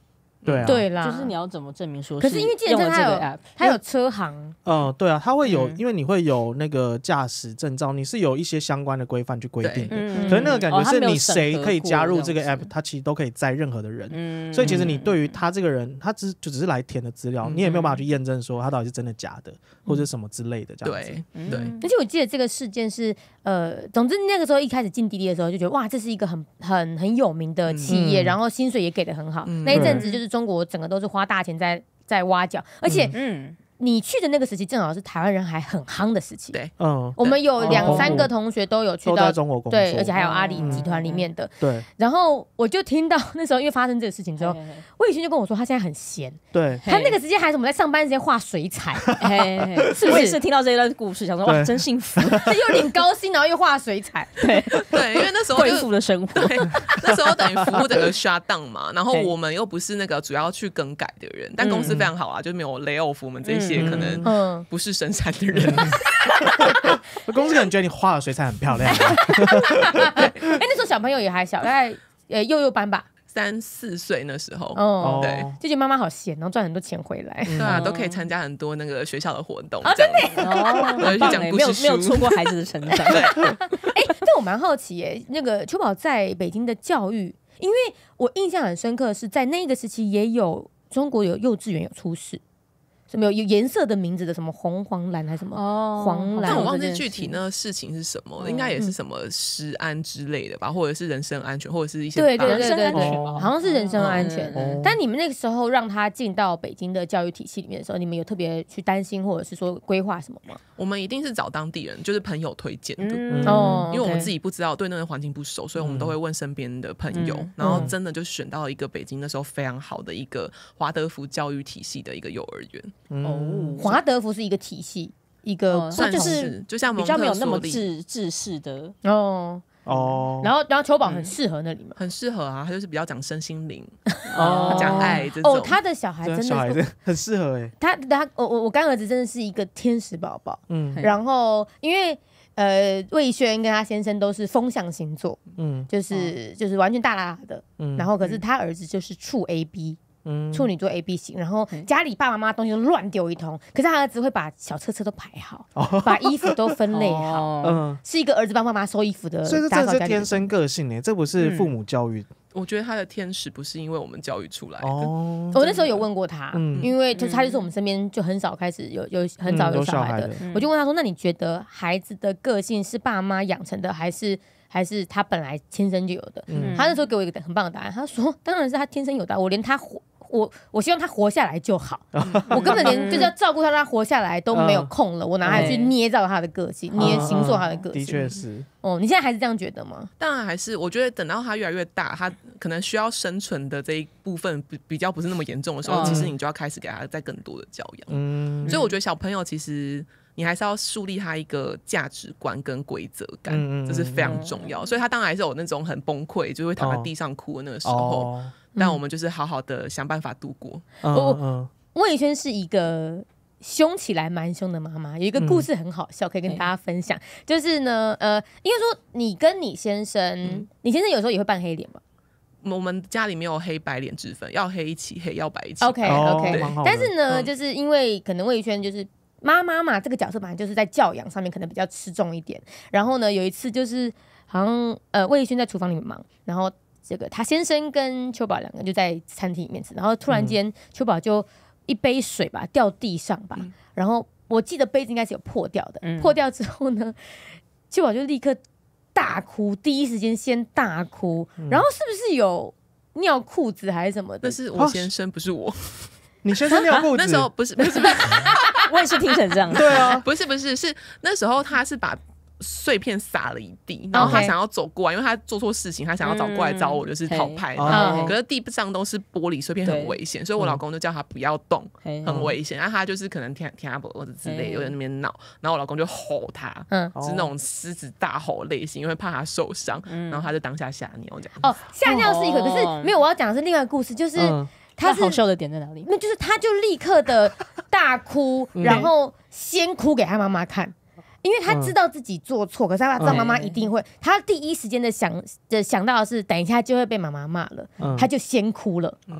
对啊， 对啦， 就是你要怎么证明说？ 可是因为计程车它有车行， 对啊，它会有，因为你会有那个驾驶证照，你是有一些相关的规范去规定的。可是那个感觉是你谁可以加入这个 app， 它其实都可以载任何的人。所以其实你对于他这个人，他就只是来填的资料，你也没有办法去验证说他到底是真的假的，或者什么之类的这样子。 对。 而且我记得这个事件是总之那个时候一开始进滴滴的时候就觉得哇，这是一个很有名的企业，然后薪水也给的很好。那一阵子就是中国整个都是花大钱在挖角，而且你去的那个时期正好是台湾人还很夯的时期。 对， 我们有2-3个同学都有去到中国工作， 对，而且还有阿里集团里面的。 对， 然后我就听到那时候因为发生这个事情之后，魏宇轩就跟我说他现在很闲， 对， 他那个时间还是我们在上班时间画水彩， 是不是？我也是听到这一段故事，想说哇，真幸福， 又领高薪，然后又画水彩， 对，因为那时候贵妇的生活， 对，那时候等于服务整个 shut down 嘛，然后我们又不是那个主要去更改的人，但公司非常好啊，就没有 lay off 我们这些可能不是生产的人。 公司可能觉得你画的水彩很漂亮。 那时候小朋友也还小，大概幼班吧。 3-4岁那时候，对， 就觉得妈妈好闲，然后赚很多钱回来， 对啊，都可以参加很多那个学校的活动， 真的， 去讲故事书， 没有错过孩子的成长。 但我蛮好奇耶，那个秋宝在北京的教育，因为我印象很深刻，是在那个时期也有中国有幼稚园有出事。什么有颜色的名字的，什么红黄蓝还是什么黄蓝？ 但我忘记具体那个事情是什么了，应该也是什么食安之类的吧，或者是人身安全，或者是一些对，好像是人身安全。但你们那个时候让他进到北京的教育体系里面的时候，你们有特别去担心或者是说规划什么吗？ 我们一定是找当地人，就是朋友推荐的，因为我们自己不知道，对那个环境不熟，所以我们都会问身边的朋友，然后真的就选到一个北京那时候非常好的一个华德福教育体系的一个幼儿园。 华德福是一个体系，一个算是就像比较没有那么制式的然后秋宝很适合那里嘛， 很适合啊，他就是比较讲身心灵，讲爱这种。 他的小孩真的很适合哎。 我干儿子真的是一个天使宝宝，然后因为魏轩跟他先生都是风象星座，就是完全大大的，然后可是他儿子就是处 AB。处女座 AB 型，然后家里爸爸妈妈东西都乱丢一通，可是他儿子会把小车都排好，把衣服都分类好，是一个儿子帮妈妈收衣服的。 所以这是天生个性耶，这不是父母教育。 我觉得他的天使不是因为我们教育出来的。 我那时候有问过他，因为他就是我们身边就很少开始有很早有小孩的，我就问他说：“那你觉得孩子的个性是爸妈养成的，还是他本来天生就有的？”他那时候给我一个很棒的答案，他说：“当然是他天生有的，我连他我希望他活下来就好，我根本连就是要照顾他让他活下来都没有空了，我拿来去捏造他的个性，形塑他的个性。” 的确是。 你现在还是这样觉得吗？ 当然还是，我觉得等到他越来越大，他可能需要生存的这一部分比较不是那么严重的时候，其实你就要开始给他再更多的教养。所以我觉得小朋友其实你还是要树立他一个价值观跟规则感，这是非常重要。所以他当然还是有那种很崩溃，就会躺在地上哭的那个时候。但我们就是好好的想办法度过。 魏宇轩是一个凶起来蛮凶的妈妈，有一个故事很好笑，可以跟大家分享。就是呢，应该说你跟你先生，你先生有时候也会扮黑脸吧？ 我们家里没有黑白脸之分，要黑一起黑，要白一起。 OK，但是呢，就是因为可能魏宇轩就是妈妈嘛，这个角色本来就是在教养上面可能比较吃重一点。然后呢，有一次就是好像魏宇轩在厨房里面忙，然后这个他先生跟秋宝两个就在餐厅里面吃，然后突然间秋宝就一杯水吧掉地上吧，然后我记得杯子应该是有破掉的，破掉之后呢，秋宝就立刻大哭，第一时间先大哭，然后是不是有尿裤子还是什么的？ 那是我先生，不是我。 你先生尿裤子？ 那时候不是， 我也是听成这样。 对啊， 不是，是那时候他是把碎片撒了一地，然后他想要走过来，因为他做错事情，他想要找过来找我，就是讨拍。可是地上都是玻璃碎片，很危险，所以我老公就叫他不要动，很危险。然后他就是可能听阿伯或者之类，有在那边闹，然后我老公就吼他，是那种狮子大吼类型，因为怕他受伤，然后他就当下吓尿这样。 吓尿是一个，可是没有，我要讲的是另外一个故事，就是他好笑的点在哪里？ 那就是他就立刻的大哭，然后先哭给他妈妈看。因为他知道自己做错，可是他知道妈妈一定会，他第一时间的想到的是，等一下就会被妈妈骂了，他就先哭了。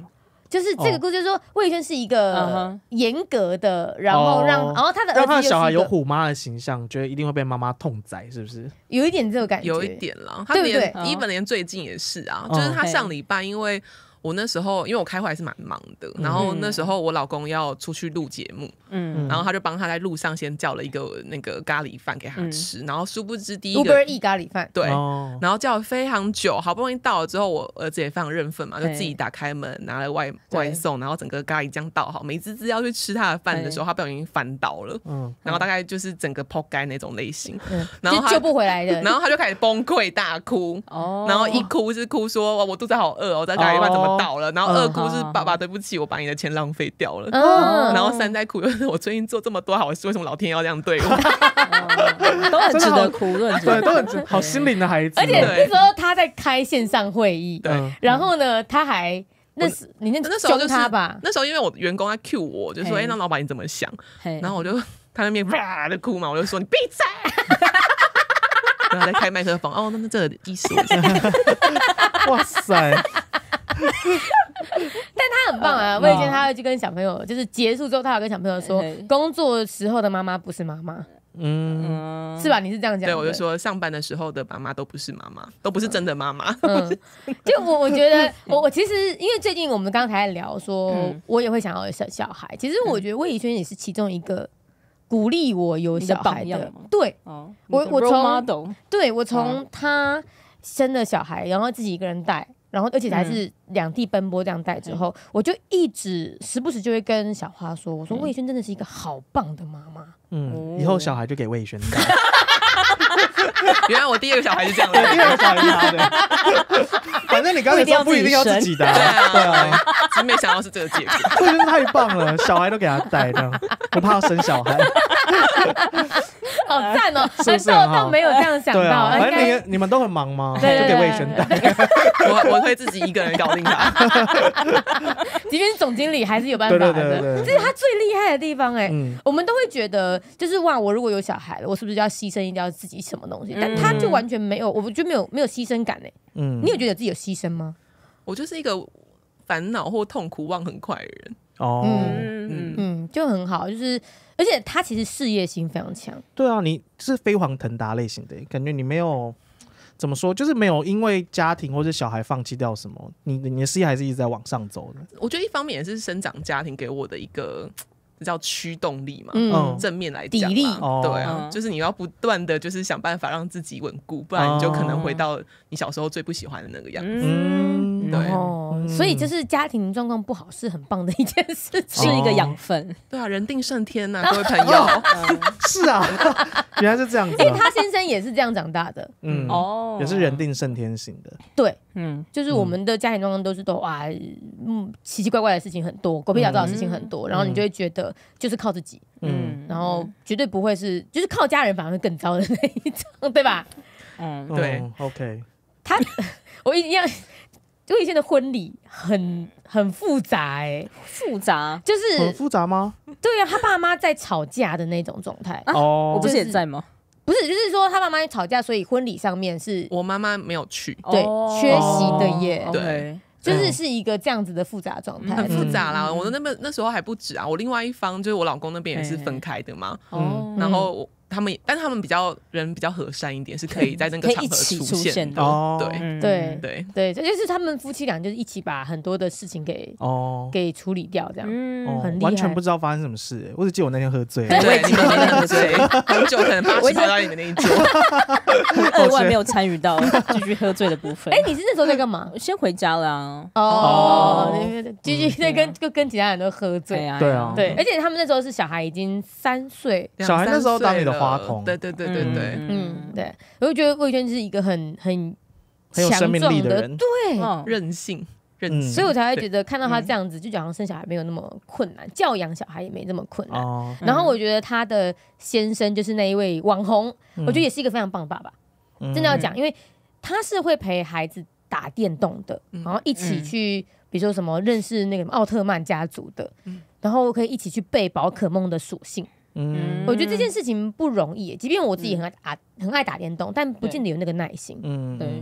就是这个故事，就是说魏轩是一个严格的，然后然后他的儿子让他的小孩有虎妈的形象，觉得一定会被妈妈痛宰，是不是？ 有一点这个感觉， 有一点啦。他连even连最近也是啊，就是他上礼拜因为。我那时候因为我开会还是蛮忙的，然后那时候我老公要出去录节目，然后他就帮他在路上先叫了一个那个咖喱饭给他吃，然后殊不知第一个 Uber Eats 咖喱饭， 对，然后叫了非常久，好不容易到了之后，我儿子也非常认份嘛，就自己打开门拿了外送，然后整个咖喱酱倒好，美滋滋要去吃他的饭的时候，他不小心翻倒了，然后大概就是整个扑街那种类型，然后救不回来的， 然后他就开始崩溃大哭，然后一哭是哭说我肚子好饿，我在咖喱饭怎么倒了，然后二哭是爸爸对不起，我把你的钱浪费掉了，然后三在哭就是我最近做这么多好事，为什么老天要这样对我？ 都很值得哭， 对，都很好心灵的孩子。 而且那时候他在开线上会议，然后呢，他还你那时候就是他吧？ 那时候因为我员工在 cue 我，就说那老板你怎么想？然后我就他那边啪的哭嘛，我就说你闭嘴。然后再开麦克风，那这个意思我哇塞！ 但他很棒啊，魏轩他会去跟小朋友，就是结束之后，他有跟小朋友说，工作时候的妈妈不是妈妈，是吧？你是这样讲？ 对，我就说上班的时候的妈妈都不是妈妈，都不是真的妈妈。 就我觉得，我其实因为最近我们刚才在聊说，我也会想要有小孩。其实我觉得魏以轩也是其中一个鼓励我有小孩的。对，我从他生了小孩，然后自己一个人带。然后，而且还是两地奔波这样带之后，我就一直时不时就会跟小花说：“我说魏轩真的是一个好棒的妈妈。” 以后小孩就给魏轩带。 原来我第二个小孩是这样的， 第二个小孩是他的。反正你刚才说不一定要自己的， 对啊，只是没想到是这个结果。 魏轩太棒了，小孩都给他带，这样不怕要生小孩。 好赞哦！是不是倒没有这样想到。 反正你们都很忙吗？就给魏轩带。 我会自己一个人搞定他。 即便是总经理还是有办法的，这是他最厉害的地方哎。我们都会觉得，就是哇，我如果有小孩了，我是不是就要牺牲一定要自己什么东西？但他就完全没有，我觉得没有牺牲感哎。你有觉得自己有牺牲吗？ 我就是一个烦恼或痛苦忘很快的人。 就很好，就是而且他其实事业心非常强。 对啊，你是飞黄腾达类型的，感觉你没有怎么说，就是没有因为家庭或者小孩放弃掉什么，你的事业还是一直在往上走的。 我觉得一方面也是生长家庭给我的一个叫驱动力嘛，正面来讲， 砥砺， 对啊，就是你要不断的就是想办法让自己稳固，不然你就可能回到你小时候最不喜欢的那个样子。对， 所以就是家庭状况不好是很棒的一件事情， 是一个养分。 对啊，人定胜天呐，各位朋友。 是啊，原来是这样子。 他先生也是这样长大的， 也是人定胜天型的。 对，就是我们的家庭状况都是奇奇怪怪的事情很多，狗屁倒灶的事情很多，然后你就会觉得就是靠自己，然后绝对不会是就是靠家人反而会更糟的那一种，对吧？ 对 ，OK。 我一样。就以前的婚礼很复杂复杂就是很复杂吗？ 对啊，他爸妈在吵架的那种状态。 我不是也在吗？ 不是，就是说他爸妈吵架，所以婚礼上面是我妈妈没有去， 对，缺席的耶。 对， 就是一个这样子的复杂状态， 很复杂啦。我那时候还不止啊，我另外一方就是我老公那边也是分开的嘛，然后。但他们比较和善一点，是可以在那个场合出现的。对， 这就是他们夫妻俩就是一起把很多的事情给处理掉，这样。很厉害。 完全不知道发生什么事，我只记得我那天喝醉。 对，你们那天喝醉，红酒可能80趴到你们那一桌。 2万没有参与到继续喝醉的部分。 你是那时候在干嘛？ 先回家了啊。 继续在跟其他人都喝醉。 对啊， 对，而且他们那时候是小孩已经3岁， 小孩那时候当你的花童。 对， 对，我就觉得魏轩是一个很有生命力的人， 对， 韧性， 所以我才会觉得看到他这样子，就好像生小孩没有那么困难，教养小孩也没那么困难。然后我觉得他的先生就是那一位网红，我觉得也是一个非常棒的爸爸。真的要讲，因为他是会陪孩子打电动的，然后一起去，比如说什么认识那个奥特曼家族的，然后可以一起去背宝可梦的属性。我觉得这件事情不容易，即便我自己很爱打电动，但不见得有那个耐心。 对，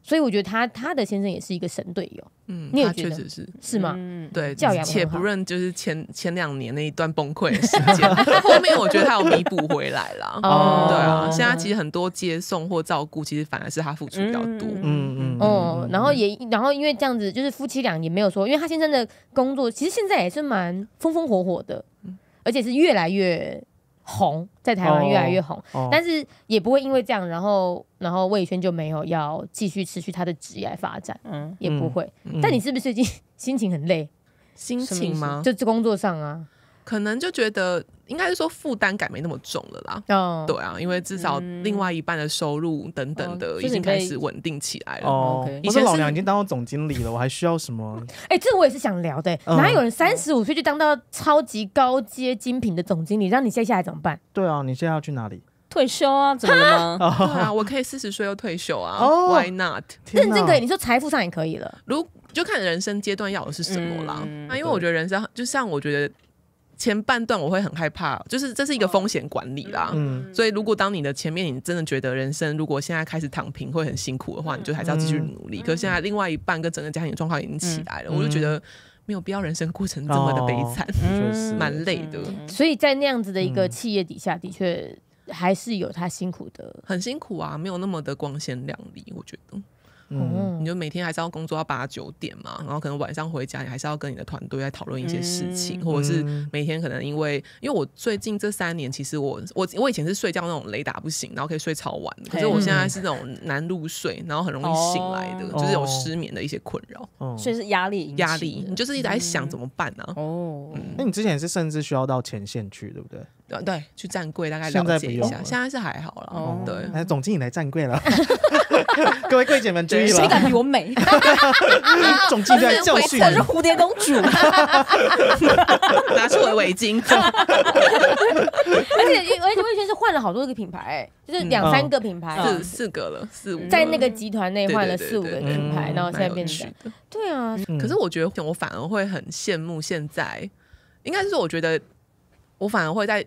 所以我觉得他的先生也是一个神队友。你也觉得确实是吗？ 对， 教养且不论就是前2年那一段崩溃的时间，后面我觉得他有弥补回来啦。对啊，现在其实很多接送或照顾，其实反而是他付出比较多。 然后因为这样子，就是夫妻俩也没有说，因为他先生的工作其实现在也是蛮风风火火的，而且是越来越红，在台湾越来越红，但是也不会因为这样，然后魏宇轩就没有要继续持续他的职业发展，也不会。但你是不是最近心情很累？ 心情吗？ 就工作上啊， 可能就觉得应该是说负担感没那么重了啦。对啊，因为至少另外一半的收入等等的已经开始稳定起来了。 以前老娘已经当到总经理了，我还需要什么？ 这我也是想聊的。哪有人35岁就当到超级高阶精品的总经理？让你接下来怎么办？ 对啊，你现在要去哪里？ 退休啊？怎么了吗？ 对啊，我可以40岁就退休啊。Why not？ 认真可以，你说财富上也可以了。 就看人生阶段要的是什么啦。因为我觉得人生就像我觉得前半段我会很害怕，就是这是一个风险管理啦。所以如果当你的前面你真的觉得人生如果现在开始躺平会很辛苦的话，你就还是要继续努力。可是现在另外一半跟整个家庭的状况已经起来了，我就觉得没有必要人生过程这么的悲惨，蛮累的。 所以在那样子的一个企业底下，的确还是有他辛苦的， 很辛苦啊，没有那么的光鲜亮丽，我觉得。你就每天还是要工作到8、9点嘛，然后可能晚上回家你还是要跟你的团队在讨论一些事情，或者是每天可能因为我最近这3年其实我以前是睡觉那种雷打不醒，然后可以睡超晚的，可是我现在是那种难入睡，然后很容易醒来的，就是有失眠的一些困扰。 所以是压力， 你就是一直在想怎么办啊。 那你之前是甚至需要到前线去，对不对？ 对，去站柜大概了解一下，现在是还好了。对， 总经理来站柜了，各位柜姐们注意了， 谁敢比我美？ 总经理在教训你， 我是蝴蝶公主， 拿出我的围巾。 而且魏轩是换了好多个品牌，就是2、3个品牌 ，4个了，4、5个， 在那个集团内换了4、5个品牌，然后现在变成对啊。 可是我觉得我反而会很羡慕现在，应该是说我觉得我反而会在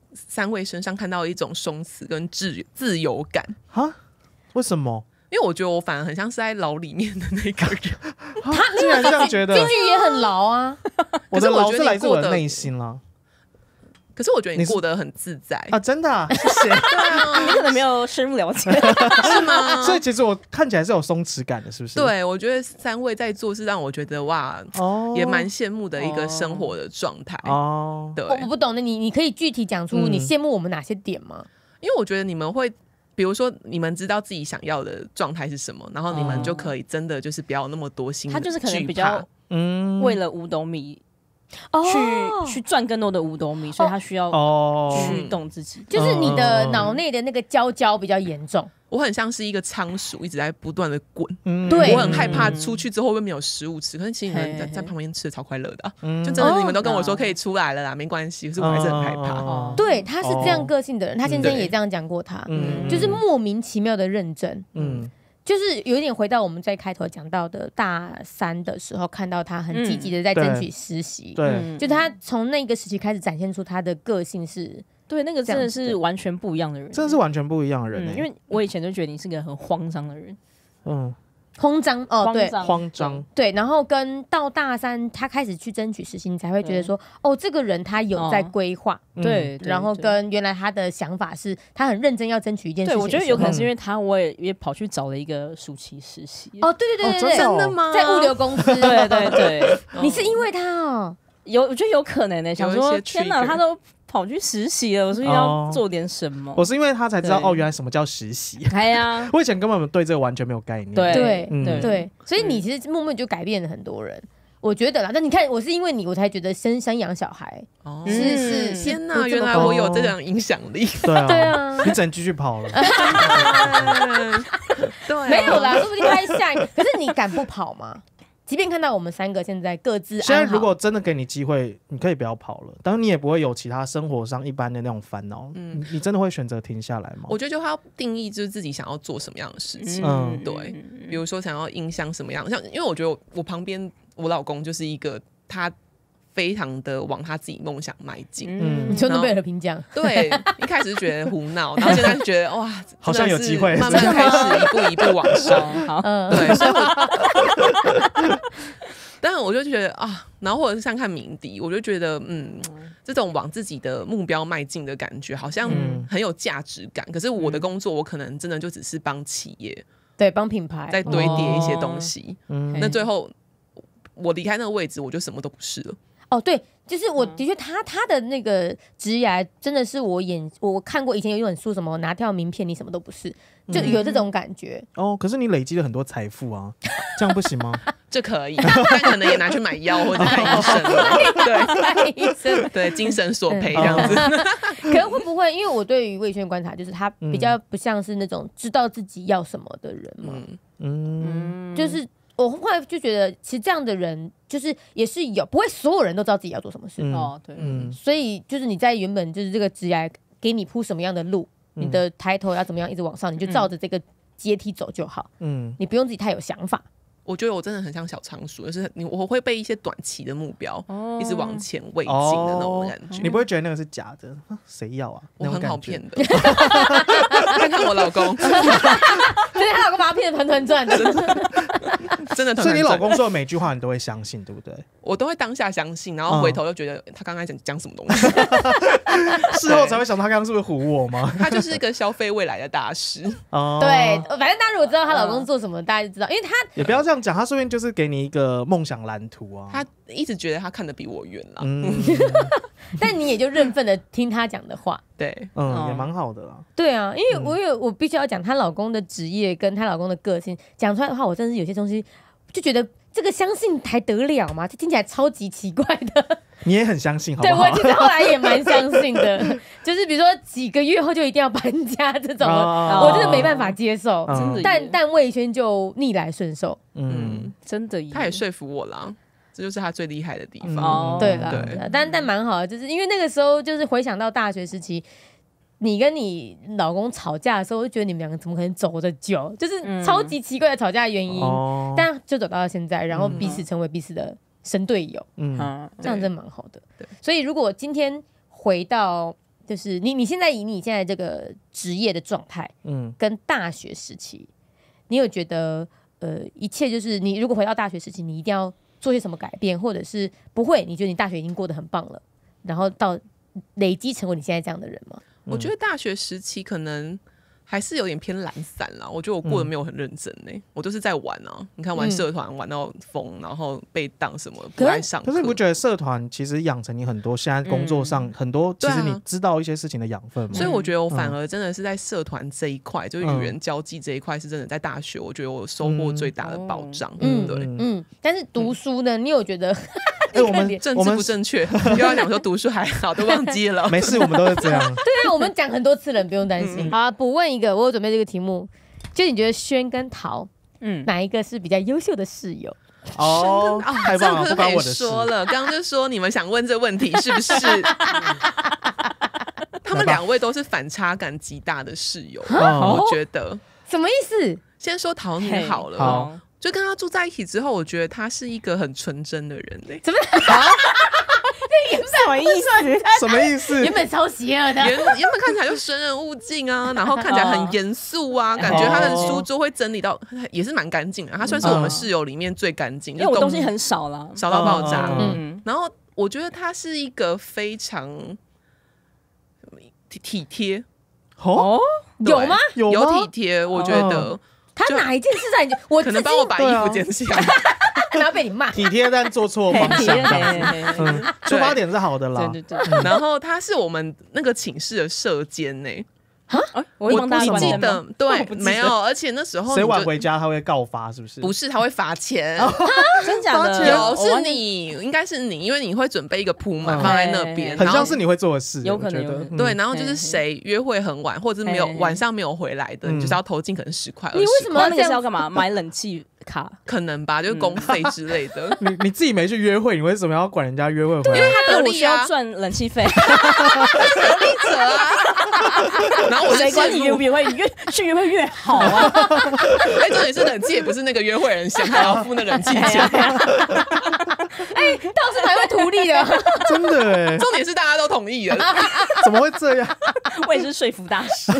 3位身上看到一种松弛跟自由感。 为什么？ 因为我觉得我反而很像是在牢里面的那个人。 他竟然这样觉得， 进去也很牢啊。 我的牢是来自我的内心啦。 可是我觉得你过得很自在啊，真的谢谢。对啊，你可能没有深入了解， 是吗？ 所以其实我看起来是有松弛感的，是不是？ 对，我觉得3位在做是让我觉得哇，也蛮羡慕的一个生活的状态。对， 我不懂的，你可以具体讲出你羡慕我们哪些点吗？ 因为我觉得你们会。比如说，你们知道自己想要的状态是什么，然后你们就可以真的就是不要那么多心。 他就是可能比较为了五斗米去赚更多的五斗米，所以他需要驱动自己。 就是你的脑内的那个焦比较严重。 我很像是一个仓鼠，一直在不断的滚。 对， 我很害怕出去之后会没有食物吃，可是其实你们在旁边吃的超快乐的，就真的你们都跟我说可以出来了啦，没关系，可是我还是很害怕。 对，他是这样个性的人，他先生也这样讲过他，就是莫名其妙的认真。就是有点回到我们在开头讲到的大3的时候，看到他很积极的在争取实习，就他从那个时期开始展现出他的个性是。 对，那个真的是完全不一样的人， 真的是完全不一样的人。 因为我以前就觉得你是个很慌张的人， 慌张对， 慌张对，然后跟到大3他开始去争取实习，你才会觉得说，这个人他有在规划， 对， 然后跟原来他的想法是他很认真要争取一件事情。 对，我觉得有可能是因为我也跑去找了一个暑期实习。 对， 真的吗？ 在物流公司， 对， 你是因为他我觉得有可能想说天哪，他都跑去实习了，我是不是要做点什么？ 我是因为他才知道原来什么叫实习。 哎呀， 我以前根本对这个完全没有概念。 对，所以你其实默默就改变了很多人，我觉得啦。但你看，我是因为你，我才觉得生养小孩是天哪，原来我有这样影响力。 对啊，你只能继续跑了。 对， 没有啦，说不定他下一个。可是你敢不跑吗？即便看到我们3个现在各自安好， 现在如果真的给你机会，你可以不要跑了，当然你也不会有其他生活上一般的那种烦恼。你真的会选择停下来吗？ 我觉得就要定义就是自己想要做什么样的事情。对，比如说想要影响什么样，像因为我觉得我旁边我老公就是一个他非常的往他自己梦想迈进。 你说诺贝尔和平奖， 对，一开始觉得胡闹，然后现在就觉得哇， 好像有机会， 慢慢开始一步一步往上。好，对，所以但是我就觉得啊，然后或者是像看鸣笛，我就觉得这种往自己的目标迈进的感觉，好像很有价值感。可是我的工作，我可能真的就只是帮企业， 对，帮品牌再堆叠一些东西。那最后我离开那个位置，我就什么都不是了。 哦，对，就是我的确他的那个职涯真的是我看过以前有一本书，什么拿掉名片你什么都不是，就有这种感觉。 哦，可是你累积了很多财富啊，这样不行吗？ 这可以，但可能也拿去买药或者看医生了。对， 看医生， 对，精神索赔这样子。 可能会不会，因为我对于魏轩观察，就是他比较不像是那种知道自己要什么的人嘛。就是我后来就觉得，其实这样的人就是也是有，不会所有人都知道自己要做什么事。 对， 所以就是你在原本就是这个职业给你铺什么样的路，你的抬头要怎么样一直往上，你就照着这个阶梯走就好。你不用自己太有想法。 我觉得我真的很像小仓鼠，就是我会被一些短期的目标一直往前迈进的那种感觉。 你不会觉得那个是假的？谁要啊？ 我很好骗的。看看我老公， 所以他老公把他骗得团团转的， 真的。 所以你老公说的每句话你都会相信，对不对？ 我都会当下相信，然后回头就觉得他刚才讲什么东西， 事后才会想他刚刚是不是唬我吗？ 他就是一个消费未来的大师。 对，反正大家如果知道她老公做什么，大家就知道，因为他也不要这样讲，他顺便就是给你一个梦想蓝图啊。 他一直觉得他看得比我远啦， 但你也就认份的听他讲的话。 对， 也蛮好的啦。 对啊，因为我必须要讲她老公的职业跟她老公的个性，讲出来的话，我真的是有些东西就觉得这个相信还得了吗？这听起来超级奇怪的。 你也很相信，好不好？ 对，我其实后来也蛮相信的，就是比如说几个月后就一定要搬家这种，我真的没办法接受。但魏轩就逆来顺受， 真的， 他也说服我啦。这就是他最厉害的地方。 对啦，但蛮好的，就是因为那个时候就是回想到大学时期，你跟你老公吵架的时候，我就觉得你们两个怎么可能走得久？就是超级奇怪的吵架原因，但就走到现在，然后彼此成为彼此的神队友，这样真蛮好的。所以如果今天回到就是你现在以你现在这个职业的状态，跟大学时期，你有觉得一切就是你如果回到大学时期，你一定要做些什么改变，或者是不会？你觉得你大学已经过得很棒了，然后到累积成为你现在这样的人吗？ 我觉得大学时期可能还是有点偏懒散啦。我觉得我过得没有很认真我都是在玩啊。你看玩社团玩到疯，然后被当什么不爱上课。 可是你不觉得社团其实养成你很多现在工作上很多，其实你知道一些事情的养分吗？ 所以我觉得我反而真的是在社团这一块，就是与人交际这一块，是真的在大学，我觉得我收获最大的保障。对， 但是读书呢？你有觉得？ 我们政治不正确，又要讲说读书还好，都忘记了。 没事，我们都是这样。 对啊，我们讲很多次了，不用担心。好，补问一个，我有准备这个题目，就你觉得轩跟陶，哪一个是比较优秀的室友？ 太棒了，不关我的事。 说了，刚刚就说你们想问这问题是不是？他们两位都是反差感极大的室友，我觉得。 什么意思？ 先说陶女好了。就跟他住在一起之后，我觉得他是一个很纯真的人怎么？这什么意思？ 什么意思？ 原本超邪恶的， 原本看起来就生人勿近啊，然后看起来很严肃啊，感觉他的书桌会整理到也是蛮干净的。他算是我们室友里面最干净， 因为我东西很少啦， 少到爆炸。然后我觉得他是一个非常体贴。 有吗？ 有体贴，我觉得。 他哪一件事在你？我可能帮我把衣服捡起来， 然后被你骂。 体贴但做错方向，出发点是好的啦。 对。 然后他是我们那个寝室的舍监我记得对，没有，而且那时候谁晚回家他会告发，是不是？ 不是，他会罚钱。 真假的？ 有是你，应该是你，因为你会准备一个铺满放在那边， 很像是你会做的事， 有可能。 对，然后就是谁约会很晚，或者没有晚上没有回来的，你就是要投进可能10块。 你为什么那个是要干嘛？买冷气卡？ 可能吧，就是公费之类的。 你自己没去约会，你为什么要管人家约会回来？ 因为他得利我需要赚冷气费， 得利者啊。然后我谁管你约不约会？你去约会越好啊！ 重点是冷气也不是那个约会人想，还要付那冷气钱。 哎，倒是蛮会图利的， 真的哎。 重点是大家都同意了， 怎么会这样？ 我也是说服大师，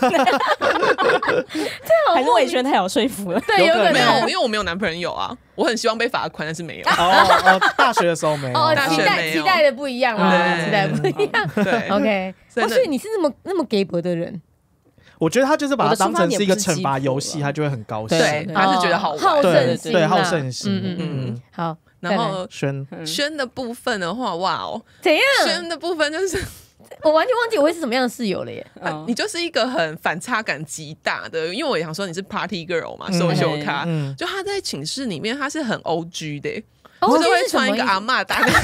还是魏轩太有说服了？ 对，有可能没有，因为我没有男朋友啊，我很希望被罚款，但是没有。 大学的时候没有， 大学没有， 期待的不一样嘛，期待不一样。 对 ，OK。所以你是那么 gay 的人。 我觉得他就是把它当成是一个惩罚游戏，他就会很高兴。 对，他是觉得好玩， 好胜心， 对，好胜心。 好。 然后轩的部分的话，哇哦， 怎样？ 轩的部分就是我完全忘记我会是什么样的室友了耶。 你就是一个很反差感极大的，因为我也想说你是 party girl 嘛，social 咖，就他在寝室里面他是很 OG 的。就是会穿一个阿嬷搭的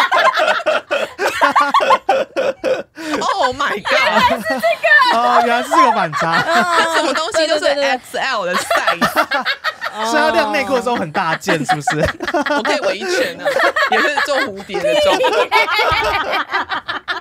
，Oh my god！ 原来是这个原来是这个反差， 什么东西都是 XL 的 size， 所以他晾内裤的时候很大件，是不是？ 我可以围一圈呢，也是做蝴蝶的状态。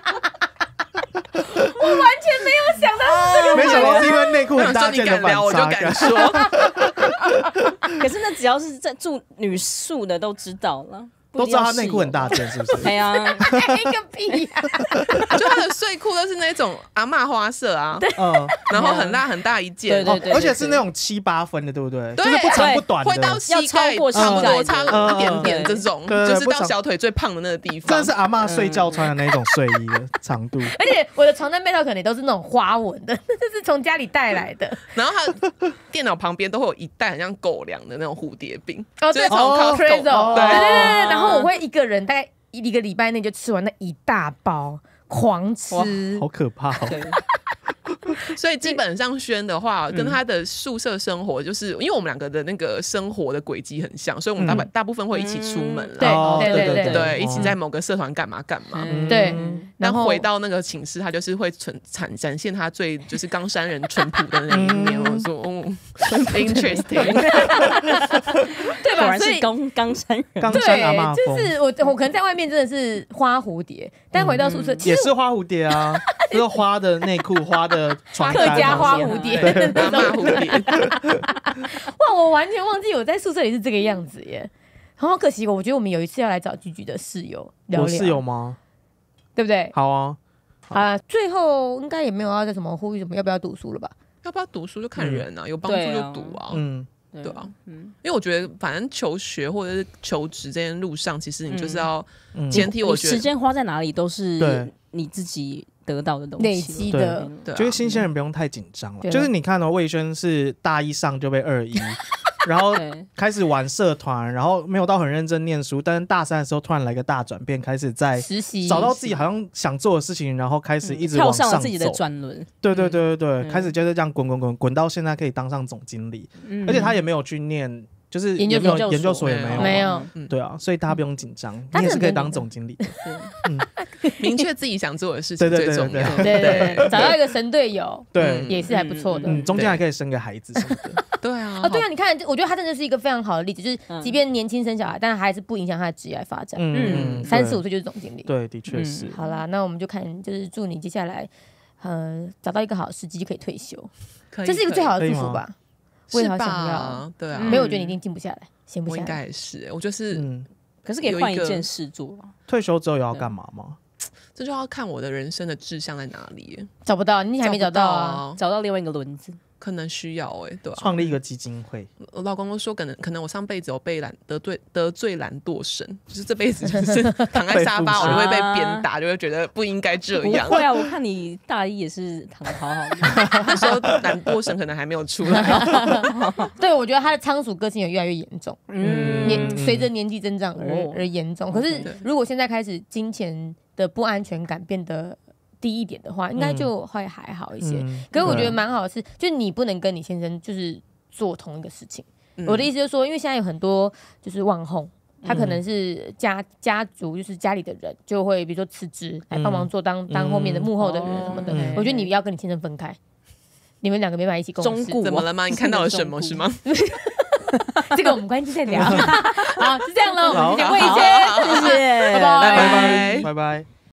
我完全没有想到是这个， 没想到是因为内裤很大件的反差， 我就敢说。 可是那只要是在住女宿的都知道了， 都知道他内裤很大件，是不是？ 对啊， 一个屁呀！ 就他的睡裤都是那种阿嬷花色啊，然后很大很大一件， 对， 而且是那种7、8分的，对不对？ 对， 就是不长不短的， 会到膝盖，差不多差一点点这种，就是到小腿最胖的那个地方。 真的是阿嬷睡觉穿的那种睡衣的长度。 而且我的床单被套可能都是那种花纹的，这是从家里带来的。 然后他电脑旁边都会有一袋很像狗粮的那种蝴蝶饼， 对， 从 Costco， 对，然后我会一个人大概一个礼拜内就吃完那一大包，狂吃， 好可怕哦。 所以基本上轩的话，跟他的宿舍生活，就是因为我们两个的那个生活的轨迹很像，所以我们大部分会一起出门啦，对，一起在某个社团干嘛干嘛， 对。 然后回到那个寝室，他就是会展现他最就是冈山人淳朴的那一面。我说，interesting， 对吧？ 果然是冈山人， 冈山阿嬷风。 就是我可能在外面真的是花蝴蝶，但回到宿舍也是花蝴蝶啊，就是花的内裤、花的床单， 客家花蝴蝶， 阿嬷蝴蝶。 哇，我完全忘记我在宿舍里是这个样子耶，好可惜。我觉得我们有一次要来找居居的室友聊聊， 我室友吗？ 对不对？ 好啊， 好啊，最后应该也没有要在什么呼吁什么要不要读书了吧？ 要不要读书就看人啊，有帮助就读啊，对啊，因为我觉得反正求学或者是求职这件路上，其实你就是要前提，我觉得时间花在哪里都是你自己得到的东西， 累积的。 就是新鲜人不用太紧张了，就是你看魏轩是大一上就被2-1。然后开始玩社团，然后没有到很认真念书，但是大3的时候突然来个大转变，开始在实习， 找到自己好像想做的事情，然后开始一直往上走， 跳上了自己的转轮。 对，开始就是这样滚到现在可以当上总经理，而且他也没有去念。就是研究所也没有， 对啊，所以大家不用紧张，你也是可以当总经理的。 明确自己想做的事情最重要。 对，找到一个神队友， 对， 也是还不错的。 中间还可以生个孩子什么的。 对啊， 对啊，你看，我觉得他真的是一个非常好的例子，就是即便年轻生小孩，但还是不影响他的职业发展。35岁就是总经理。 对，的确是。 好啦，那我们就看，就是祝你接下来找到一个好时机就可以退休，这是一个最好的祝福吧。我也好想要， 对啊， 没有，我觉得你一定静不下来，闲不下来。 我应该也是，我就是， 可是可以换一件事做。 退休之后有要干嘛吗？ 这就要看我的人生的志向在哪里。 找不到，你还没找到啊？ 找到另外一个轮子， 可能需要对吧？ 创立一个基金会。 我老公都说，可能我上辈子有被得罪懒惰神，就是这辈子就是躺在沙发，我就会被鞭打，就会觉得不应该这样。 不会啊，我看你大一也是躺得好好的， 那时候懒惰神可能还没有出来。 对，我觉得他的仓鼠个性也越来越严重，随着年纪增长而严重。可是如果现在开始金钱的不安全感变得低一点的话，应该就会还好一些。可是我觉得蛮好的是，就你不能跟你先生就是做同一个事情。我的意思就是说，因为现在有很多就是网红，他可能是家族，就是家里的人就会比如说辞职来帮忙做当后面的幕后的人什么的。我觉得你要跟你先生分开，你们两个没办法一起共事。 怎么了吗？你看到了什么是吗？ 这个我们关键再聊。好，就这样了，我们先问一些，谢谢，拜拜。